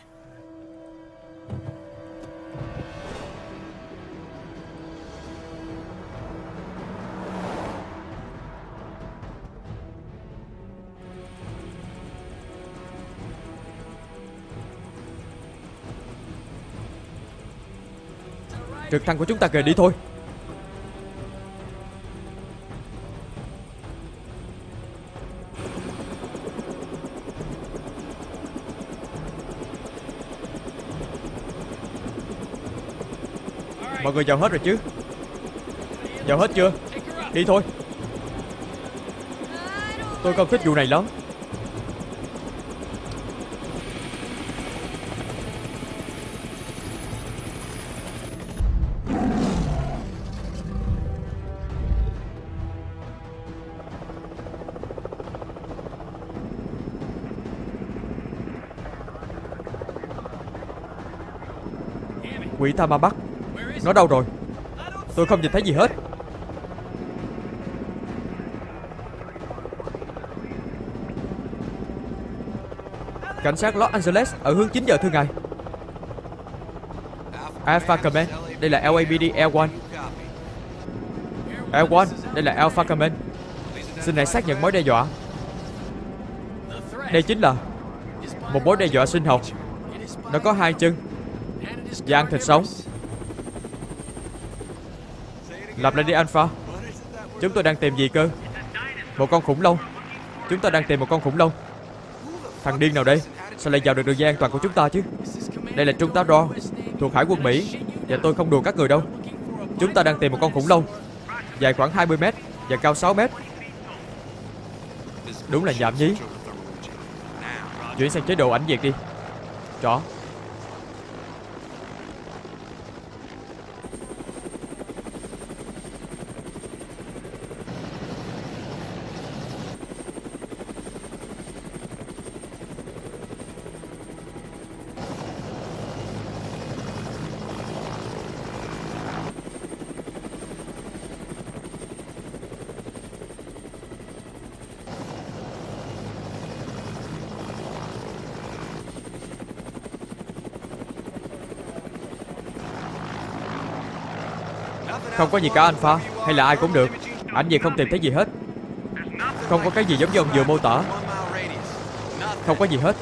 Trực thăng của chúng ta kìa, đi thôi. Mọi người vào hết rồi chứ? Vào hết chưa? Đi thôi. Tôi không thích vụ này lắm. Quỷ tha ma bắt. Nó đâu rồi? Tôi không nhìn thấy gì hết. Cảnh sát Los Angeles ở hướng chín giờ thưa ngài. Alpha Command, đây là L A P D Air One. Air One, đây là Alpha Command. Xin hãy xác nhận mối đe dọa. Đây chính là một mối đe dọa sinh học. Nó có hai chân và ăn thịt sống. Lặp lại đi Alpha. Chúng tôi đang tìm gì cơ? Một con khủng long. Chúng ta đang tìm một con khủng long. Thằng điên nào đây? Sao lại vào được đường dây an toàn của chúng ta chứ? Đây là trung tá Ro, thuộc Hải quân Mỹ. Và tôi không đùa các người đâu. Chúng ta đang tìm một con khủng long, dài khoảng hai mươi mét và cao sáu mét. Đúng là nhảm nhí. Chuyển sang chế độ ảnh diệt đi. Rõ. Không có gì cả Alpha. Hay là ai cũng được. Ảnh gì không tìm thấy gì hết. Không có cái gì giống như ông vừa mô tả. Không có gì hết.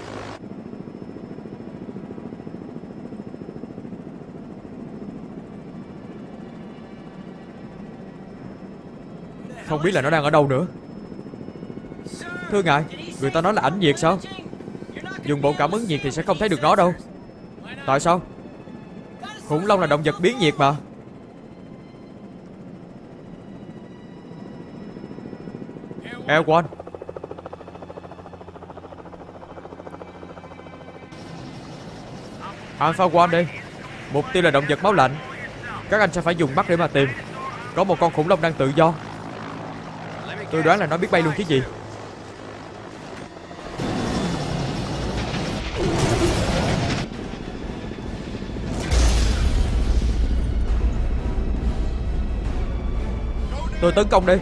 Không biết là nó đang ở đâu nữa. Thưa ngài, người ta nói là ảnh nhiệt sao? Dùng bộ cảm ứng nhiệt thì sẽ không thấy được nó đâu. Tại sao? Khủng long là động vật biến nhiệt mà. Elwan, Alpha One đây. Mục tiêu là động vật máu lạnh. Các anh sẽ phải dùng mắt để mà tìm. Có một con khủng long đang tự do. Tôi đoán là nó biết bay luôn chứ gì. Tôi tấn công đi.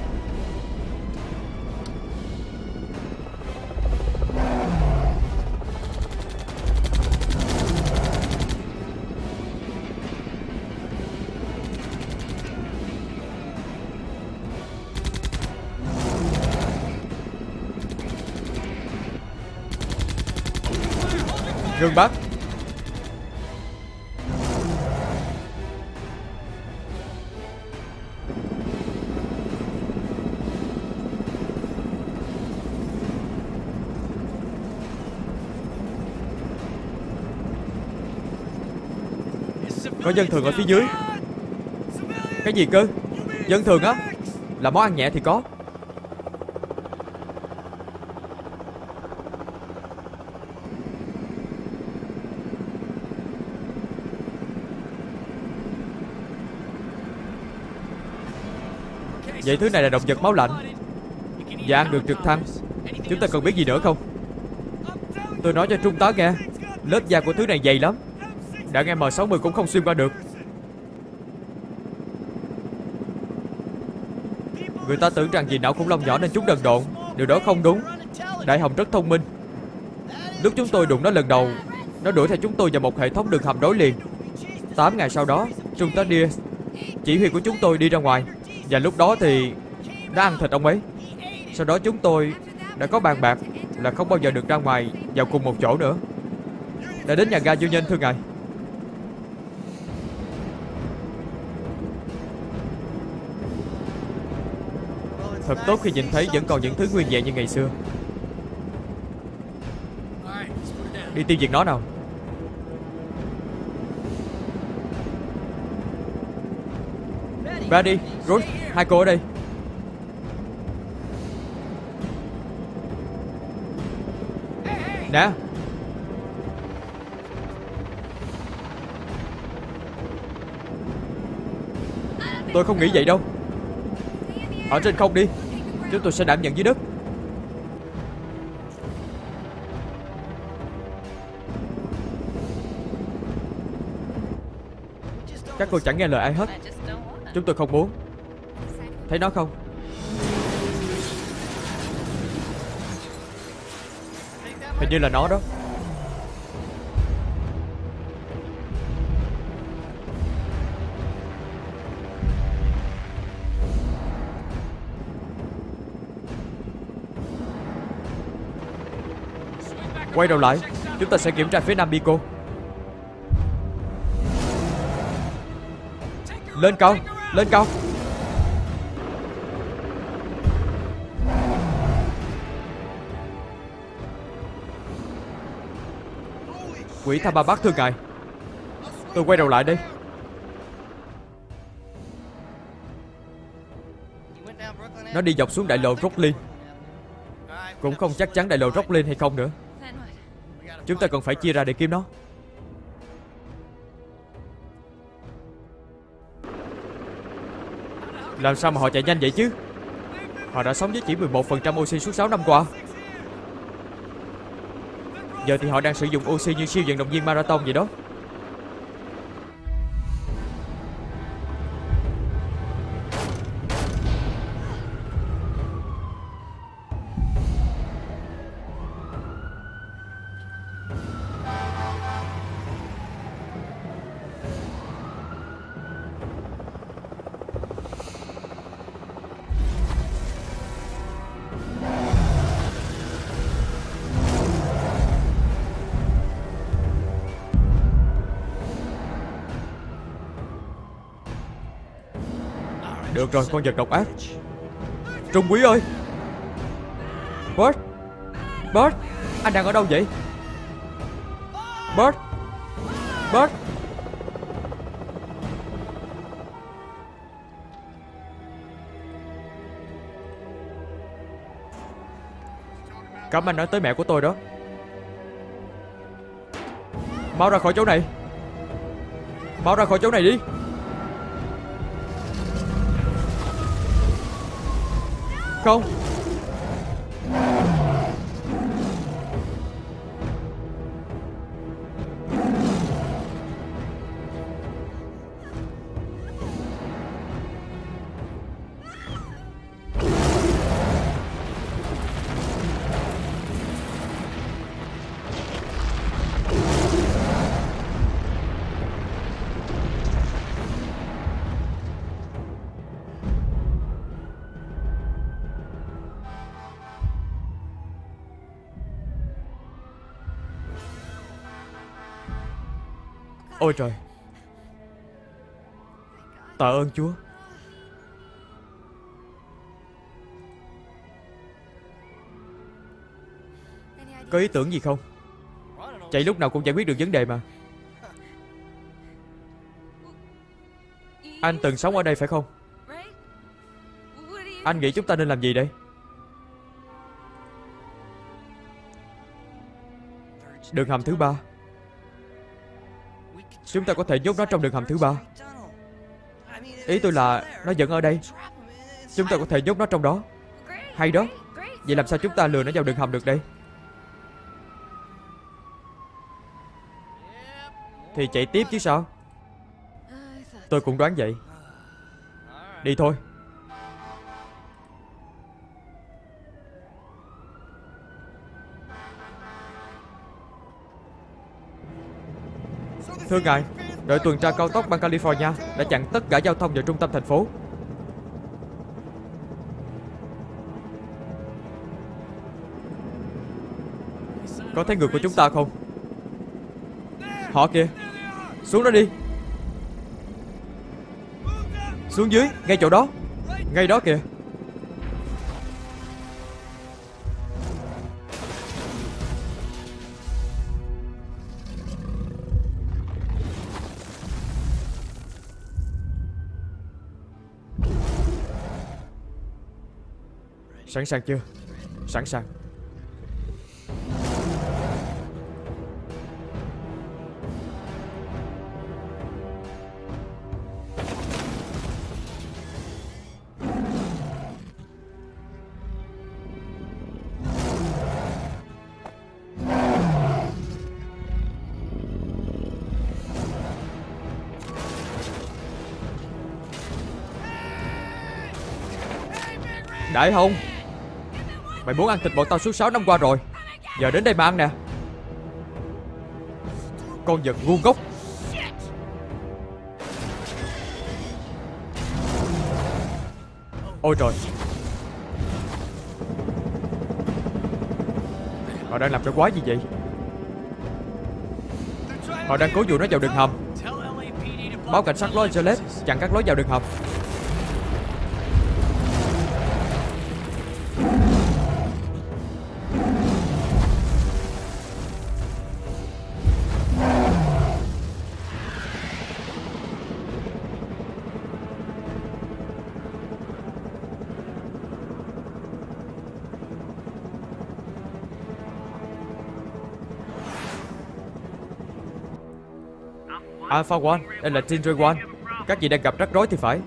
Ngưng bắn. Có dân thường ở phía dưới. Cái gì cơ? Dân thường á? Là món ăn nhẹ thì có. Vậy thứ này là động vật máu lạnh và ăn được trực thăng. Chúng ta cần biết gì nữa không? Tôi nói cho trung tá nghe, lớp da của thứ này dày lắm. Đạn M sáu mươi cũng không xuyên qua được. Người ta tưởng rằng vì não khủng long nhỏ nên chúng đần độn. Điều đó không đúng. Đại hồng rất thông minh. Lúc chúng tôi đụng nó lần đầu, nó đuổi theo chúng tôi vào một hệ thống đường hầm nối liền. Tám ngày sau đó, trung tá Diaz, chỉ huy của chúng tôi, đi ra ngoài. Và lúc đó thì nó ăn thịt ông ấy. Sau đó chúng tôi đã có bàn bạc là không bao giờ được ra ngoài vào cùng một chỗ nữa. Đã đến nhà ga vô nhân, thưa ngài. Thật tốt khi nhìn thấy vẫn còn những thứ nguyên vẹn như ngày xưa. Đi tiêu diệt nó nào. Ba đi, Rose, hai cô ở đây. Nè. Tôi không nghĩ vậy đâu. Ở trên không đi. Chúng tôi sẽ đảm nhận dưới đất. Các cô chẳng nghe lời ai hết. Chúng tôi không muốn. Thấy nó không? Hình như là nó đó. Quay đầu lại. Chúng ta sẽ kiểm tra phía nam Pico. Lên cao. Lên cao. Quỷ Tha Ba Bắc, thưa ngài. Tôi quay đầu lại đây. Nó đi dọc xuống đại lộ Brooklyn. Cũng không chắc chắn đại lộ Brooklyn hay không nữa. Chúng ta cần phải chia ra để kiếm nó. Làm sao mà họ chạy nhanh vậy chứ? Họ đã sống với chỉ mười một phần trăm oxy suốt sáu năm qua. Giờ thì họ đang sử dụng oxy như siêu vận động viên marathon vậy đó. Được rồi, con vật độc ác. Trung úy ơi. Bert. Bert, anh đang ở đâu vậy? Bert. Bert. Cấm anh nói tới mẹ của tôi đó. Mau ra khỏi chỗ này. Mau ra khỏi chỗ này đi. Không. Ôi trời. Tạ ơn Chúa. Có ý tưởng gì không? Chạy lúc nào cũng giải quyết được vấn đề mà. Anh từng sống ở đây phải không? Anh nghĩ chúng ta nên làm gì đây? Đường hầm thứ ba. Chúng ta có thể nhốt nó trong đường hầm thứ ba. Ý tôi là nó vẫn ở đây. Chúng ta có thể nhốt nó trong đó. Hay đó. Vậy làm sao chúng ta lừa nó vào đường hầm được đây? Thì chạy tiếp chứ sao. Tôi cũng đoán vậy. Đi thôi. Thưa ngài, đội tuần tra cao tốc bang California đã chặn tất cả giao thông vào trung tâm thành phố. Có thấy người của chúng ta không? Họ kìa. Xuống đó đi. Xuống dưới, ngay chỗ đó. Ngay đó kìa. Sẵn sàng chưa? Sẵn sàng. Đại Hùng, mày muốn ăn thịt bọn tao suốt sáu năm qua rồi. Giờ đến đây mà ăn nè. Con vật ngu ngốc. Ôi trời. Họ đang làm cái quái gì vậy? Họ đang cố dụ nó vào đường hầm. Báo cảnh sát Los Angeles chặn các lối vào đường hầm. Alpha One, đây là Team Ray One. Các vị đang gặp rắc rối thì phải.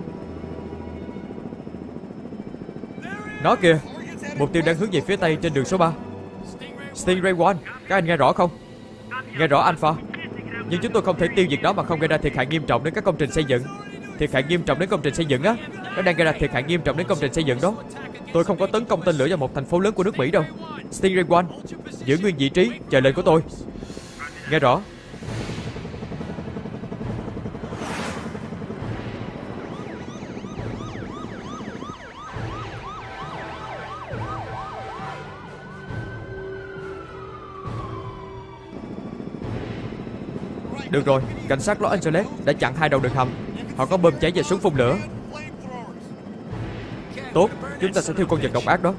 Nó kìa. Mục tiêu đang hướng về phía tây trên đường số ba. Stingray One, các anh nghe rõ không? Nghe rõ Alpha. Nhưng chúng tôi không thể tiêu diệt nó mà không gây ra thiệt hại nghiêm trọng đến các công trình xây dựng. Thiệt hại nghiêm trọng đến công trình xây dựng á. Nó đang gây ra thiệt hại nghiêm trọng đến công trình xây dựng đó. Tôi không có tấn công tên lửa vào một thành phố lớn của nước Mỹ đâu. Stingray One, giữ nguyên vị trí, chờ lệnh của tôi. Nghe rõ. Được rồi, cảnh sát Los Angeles đã chặn hai đầu đường hầm. Họ có bơm cháy và súng phun lửa. Tốt, chúng ta sẽ thiêu con vật độc ác đó.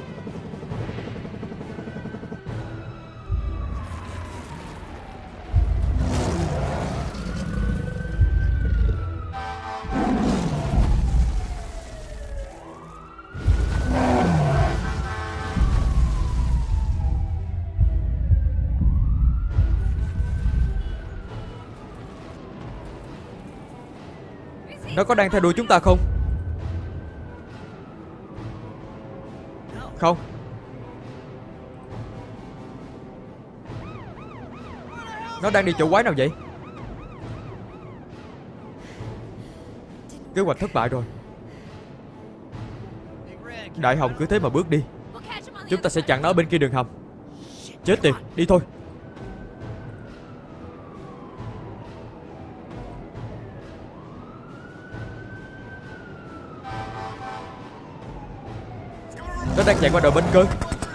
Nó có đang theo đuổi chúng ta không? Không. Nó đang đi chỗ quái nào vậy? Kế hoạch thất bại rồi. Đại Hồng cứ thế mà bước đi. Chúng ta sẽ chặn nó ở bên kia đường hầm. Chết tiệt, đi thôi. Nó đang chạy qua đầu bên cơ.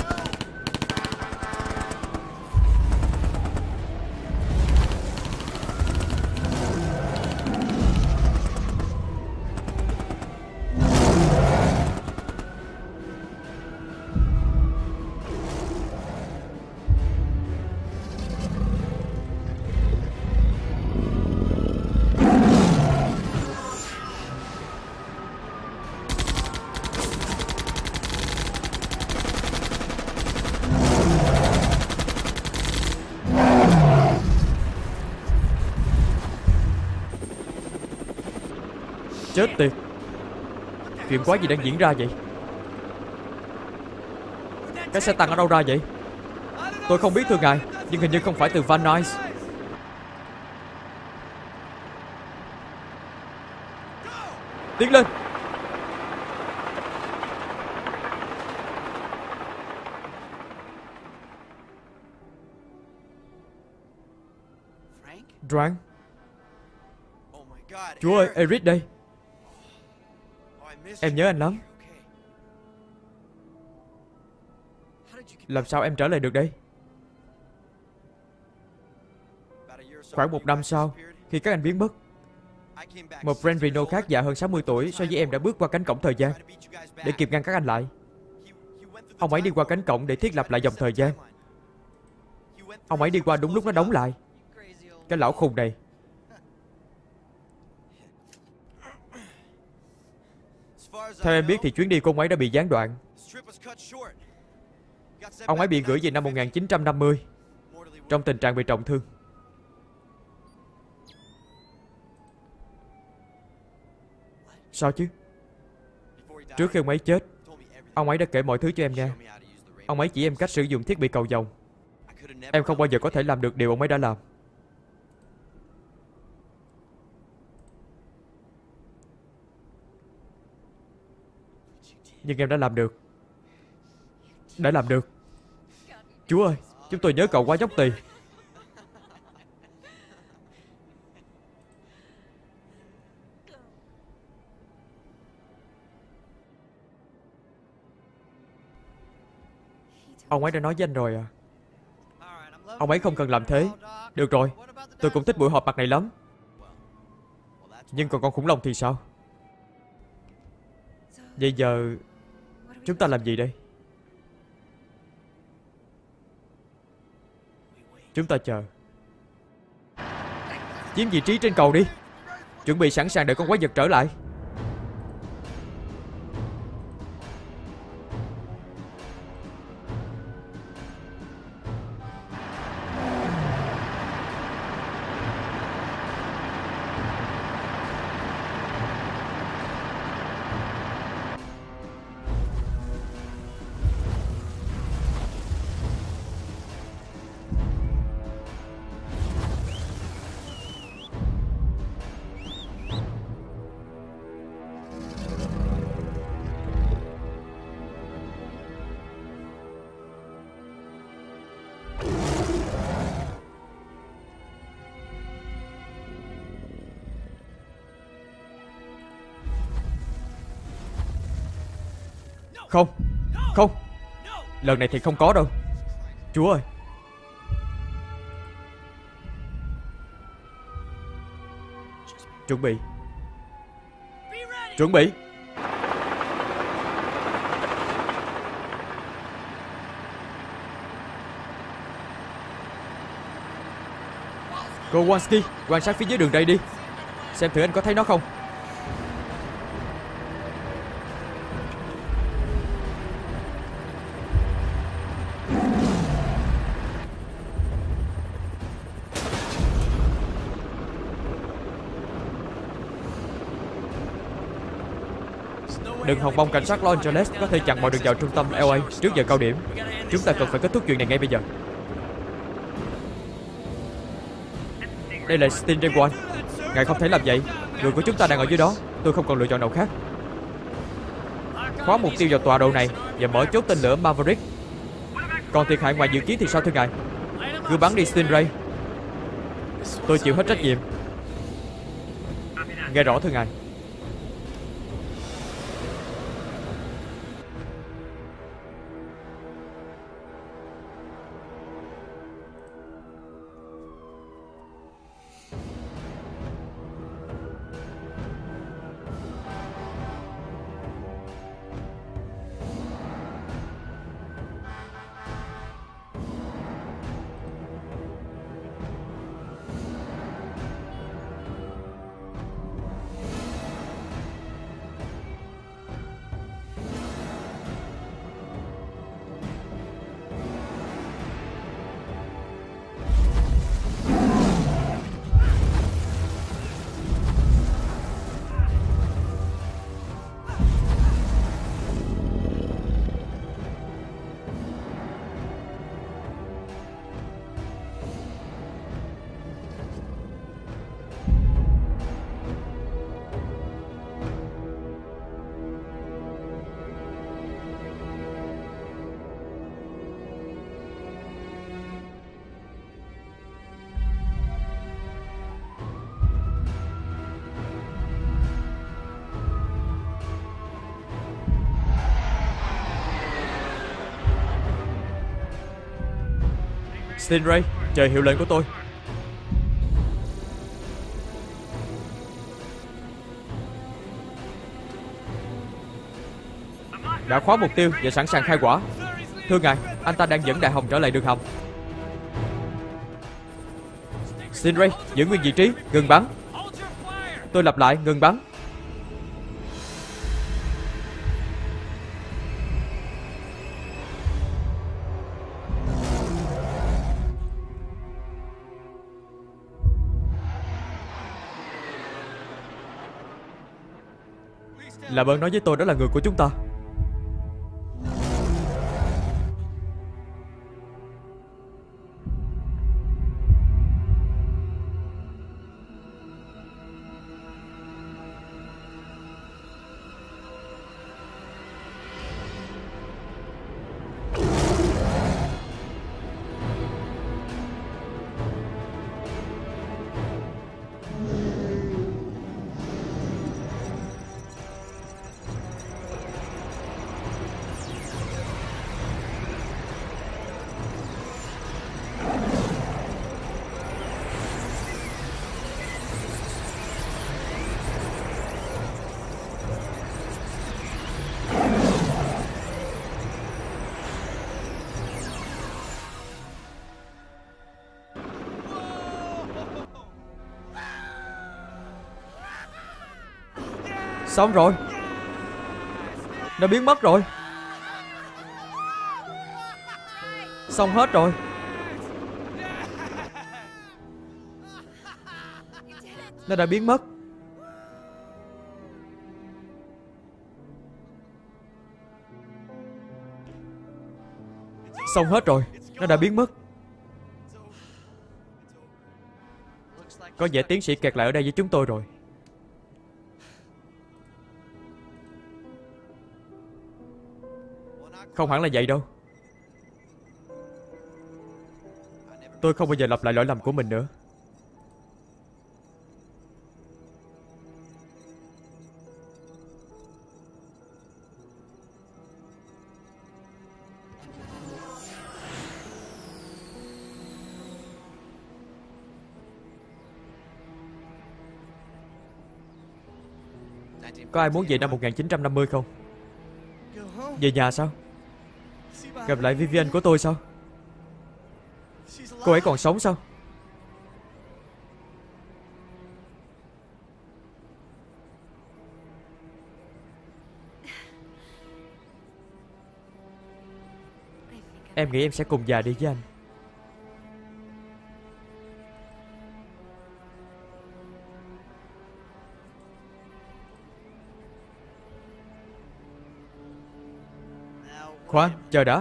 Chết tiệt. Chuyện quái gì đang diễn ra vậy? Cái xe tăng ở đâu ra vậy? Tôi không biết thưa ngài, nhưng hình như không phải từ Van Nuys. Tiến lên. Frank. Chúa ơi, Eric đây. Em nhớ anh lắm. Làm sao em trở lại được đây? Khoảng một năm sau, khi các anh biến mất, một Brent Reno khác già hơn sáu mươi tuổi so với em đã bước qua cánh cổng thời gian để kịp ngăn các anh lại. Ông ấy đi qua cánh cổng để thiết lập lại dòng thời gian. Ông ấy đi qua đúng lúc nó đóng lại. Cái lão khùng này. Theo em biết thì chuyến đi của ông ấy đã bị gián đoạn. Ông ấy bị gửi về năm một nghìn chín trăm năm mươi trong tình trạng bị trọng thương. Sao chứ? Trước khi ông ấy chết, ông ấy đã kể mọi thứ cho em nghe. Ông ấy chỉ em cách sử dụng thiết bị cầu vồng. Em không bao giờ có thể làm được điều ông ấy đã làm. Nhưng em đã làm được. Đã làm được. Chúa ơi, chúng tôi nhớ cậu quá dốc tì. Ông ấy đã nói với anh rồi à? Ông ấy không cần làm thế. Được rồi, tôi cũng thích buổi họp mặt này lắm. Nhưng còn con khủng long thì sao? Vậy giờ chúng ta làm gì đây? Chúng ta chờ. Chiếm vị trí trên cầu đi. Chuẩn bị sẵn sàng đợi con quái vật trở lại. Không. Không. Lần này thì không có đâu. Chúa ơi. Chuẩn bị. Chuẩn bị. Kowalski, quan sát phía dưới đường ray đi. Xem thử anh có thấy nó không. Đường hồng bông cảnh sát Los Angeles có thể chặn mọi đường vào trung tâm L A trước giờ cao điểm. Chúng ta cần phải kết thúc chuyện này ngay bây giờ. Đây là Stingray One. Ngài không thể làm vậy. Người của chúng ta đang ở dưới đó. Tôi không còn lựa chọn nào khác. Khóa mục tiêu vào tọa độ này và mở chốt tên lửa Maverick. Còn thiệt hại ngoài dự kiến thì sao thưa ngài? Cứ bắn đi Stingray. Tôi chịu hết trách nhiệm. Nghe rõ thưa ngài. Stingray, chờ hiệu lệnh của tôi. Đã khóa mục tiêu và sẵn sàng khai hỏa. Thưa ngài, anh ta đang dẫn đại hồng trở lại đường hầm. Stingray, giữ nguyên vị trí, ngừng bắn. Tôi lặp lại, ngừng bắn. Làm ơn nói với tôi đó là người của chúng ta. Xong rồi. Nó biến mất rồi. Xong hết rồi. Nó đã biến mất. Xong hết rồi. Nó đã biến mất. Có vẻ tiến sĩ kẹt lại ở đây với chúng tôi rồi. Không hẳn là vậy đâu. Tôi không bao giờ lặp lại lỗi lầm của mình nữa. Có ai muốn về năm một nghìn chín trăm năm mươi không? Về nhà sao? Gặp lại Vivian của tôi sao? Cô ấy còn sống sao? Em nghĩ em sẽ cùng già đi với anh. Khoan, chờ đã.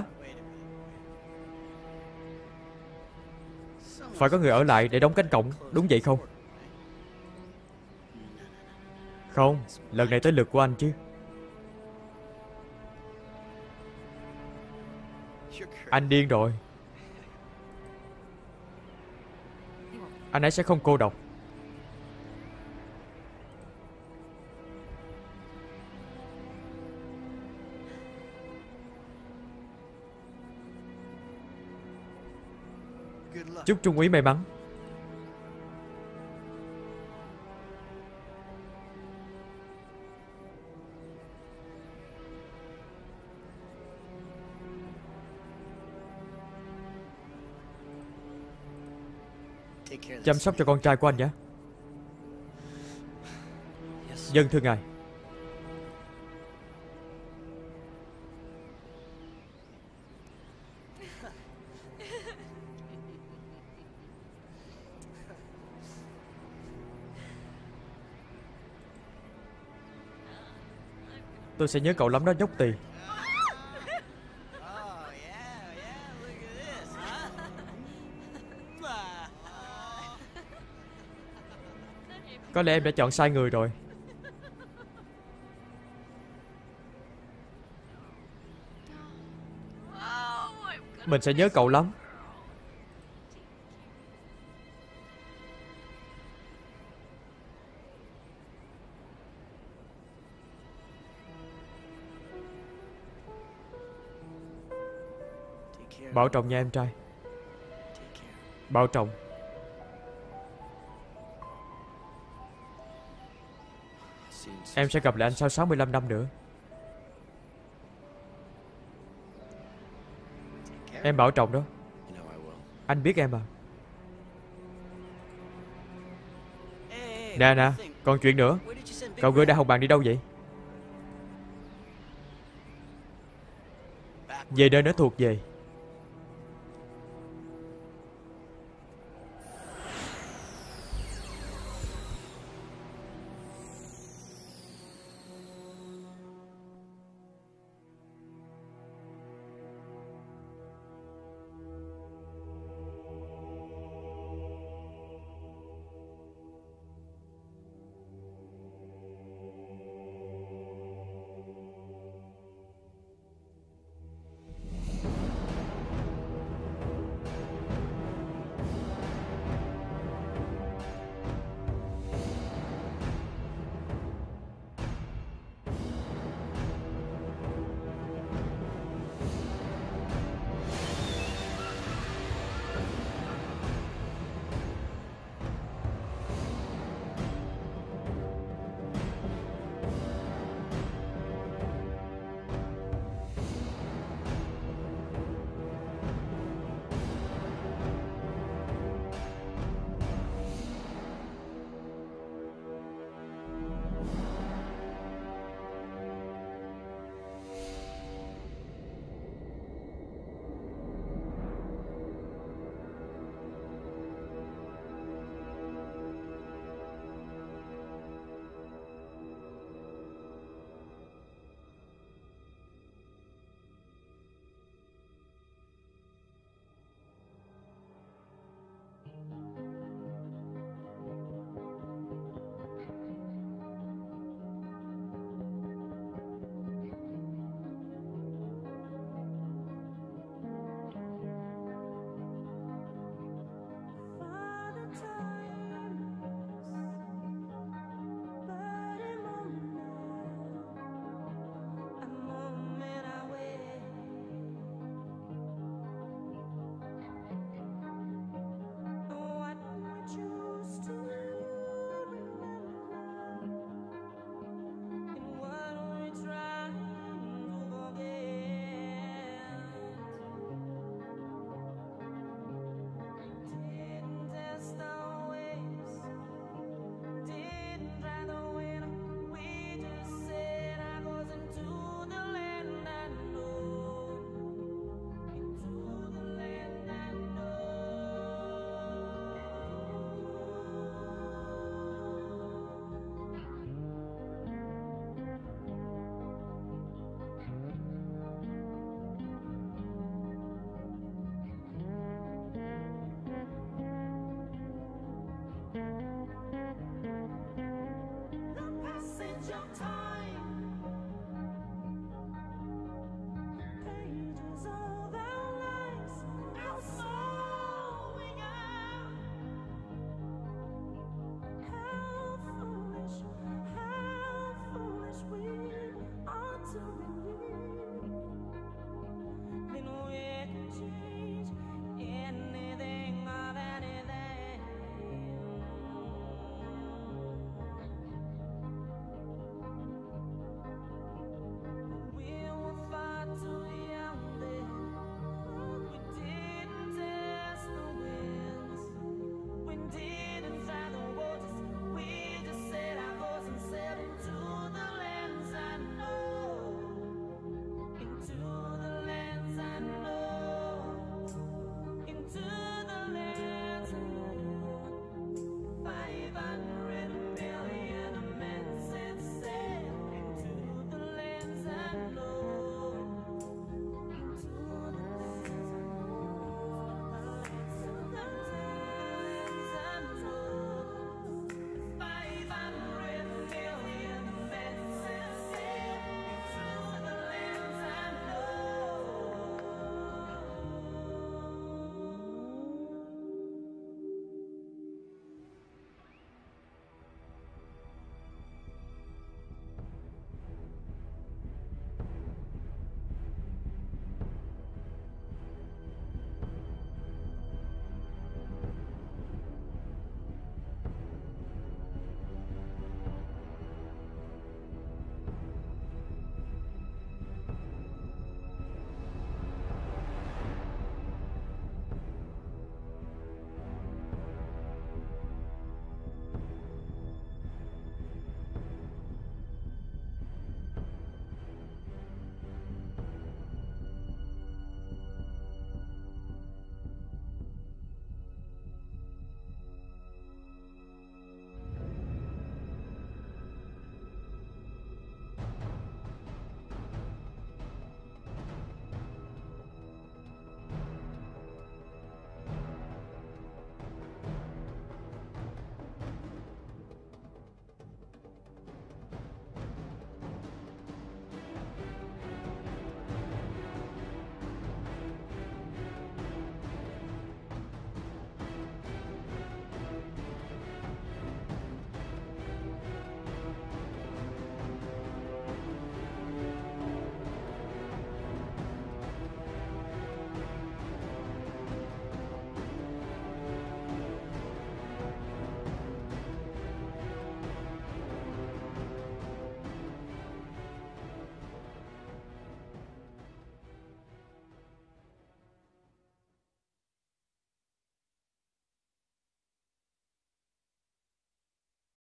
Phải có người ở lại để đóng cánh cổng, đúng vậy không? Không, lần này tới lượt của anh chứ. Anh điên rồi. Anh ấy sẽ không cô độc. Chúc Trung úy may mắn. Chăm sóc cho con trai của anh nhé. Dân thưa ngài. Tôi sẽ nhớ cậu lắm đó, nhóc tỳ. Có lẽ em đã chọn sai người rồi. Mình sẽ nhớ cậu lắm. Bảo trọng nha em trai. Bảo trọng. Em sẽ gặp lại anh sau sáu mươi lăm năm nữa. Em bảo trọng đó. Anh biết em à. Nè nè, còn chuyện nữa. Cậu gửi đại học bàn đi đâu vậy? Về nơi nó thuộc về.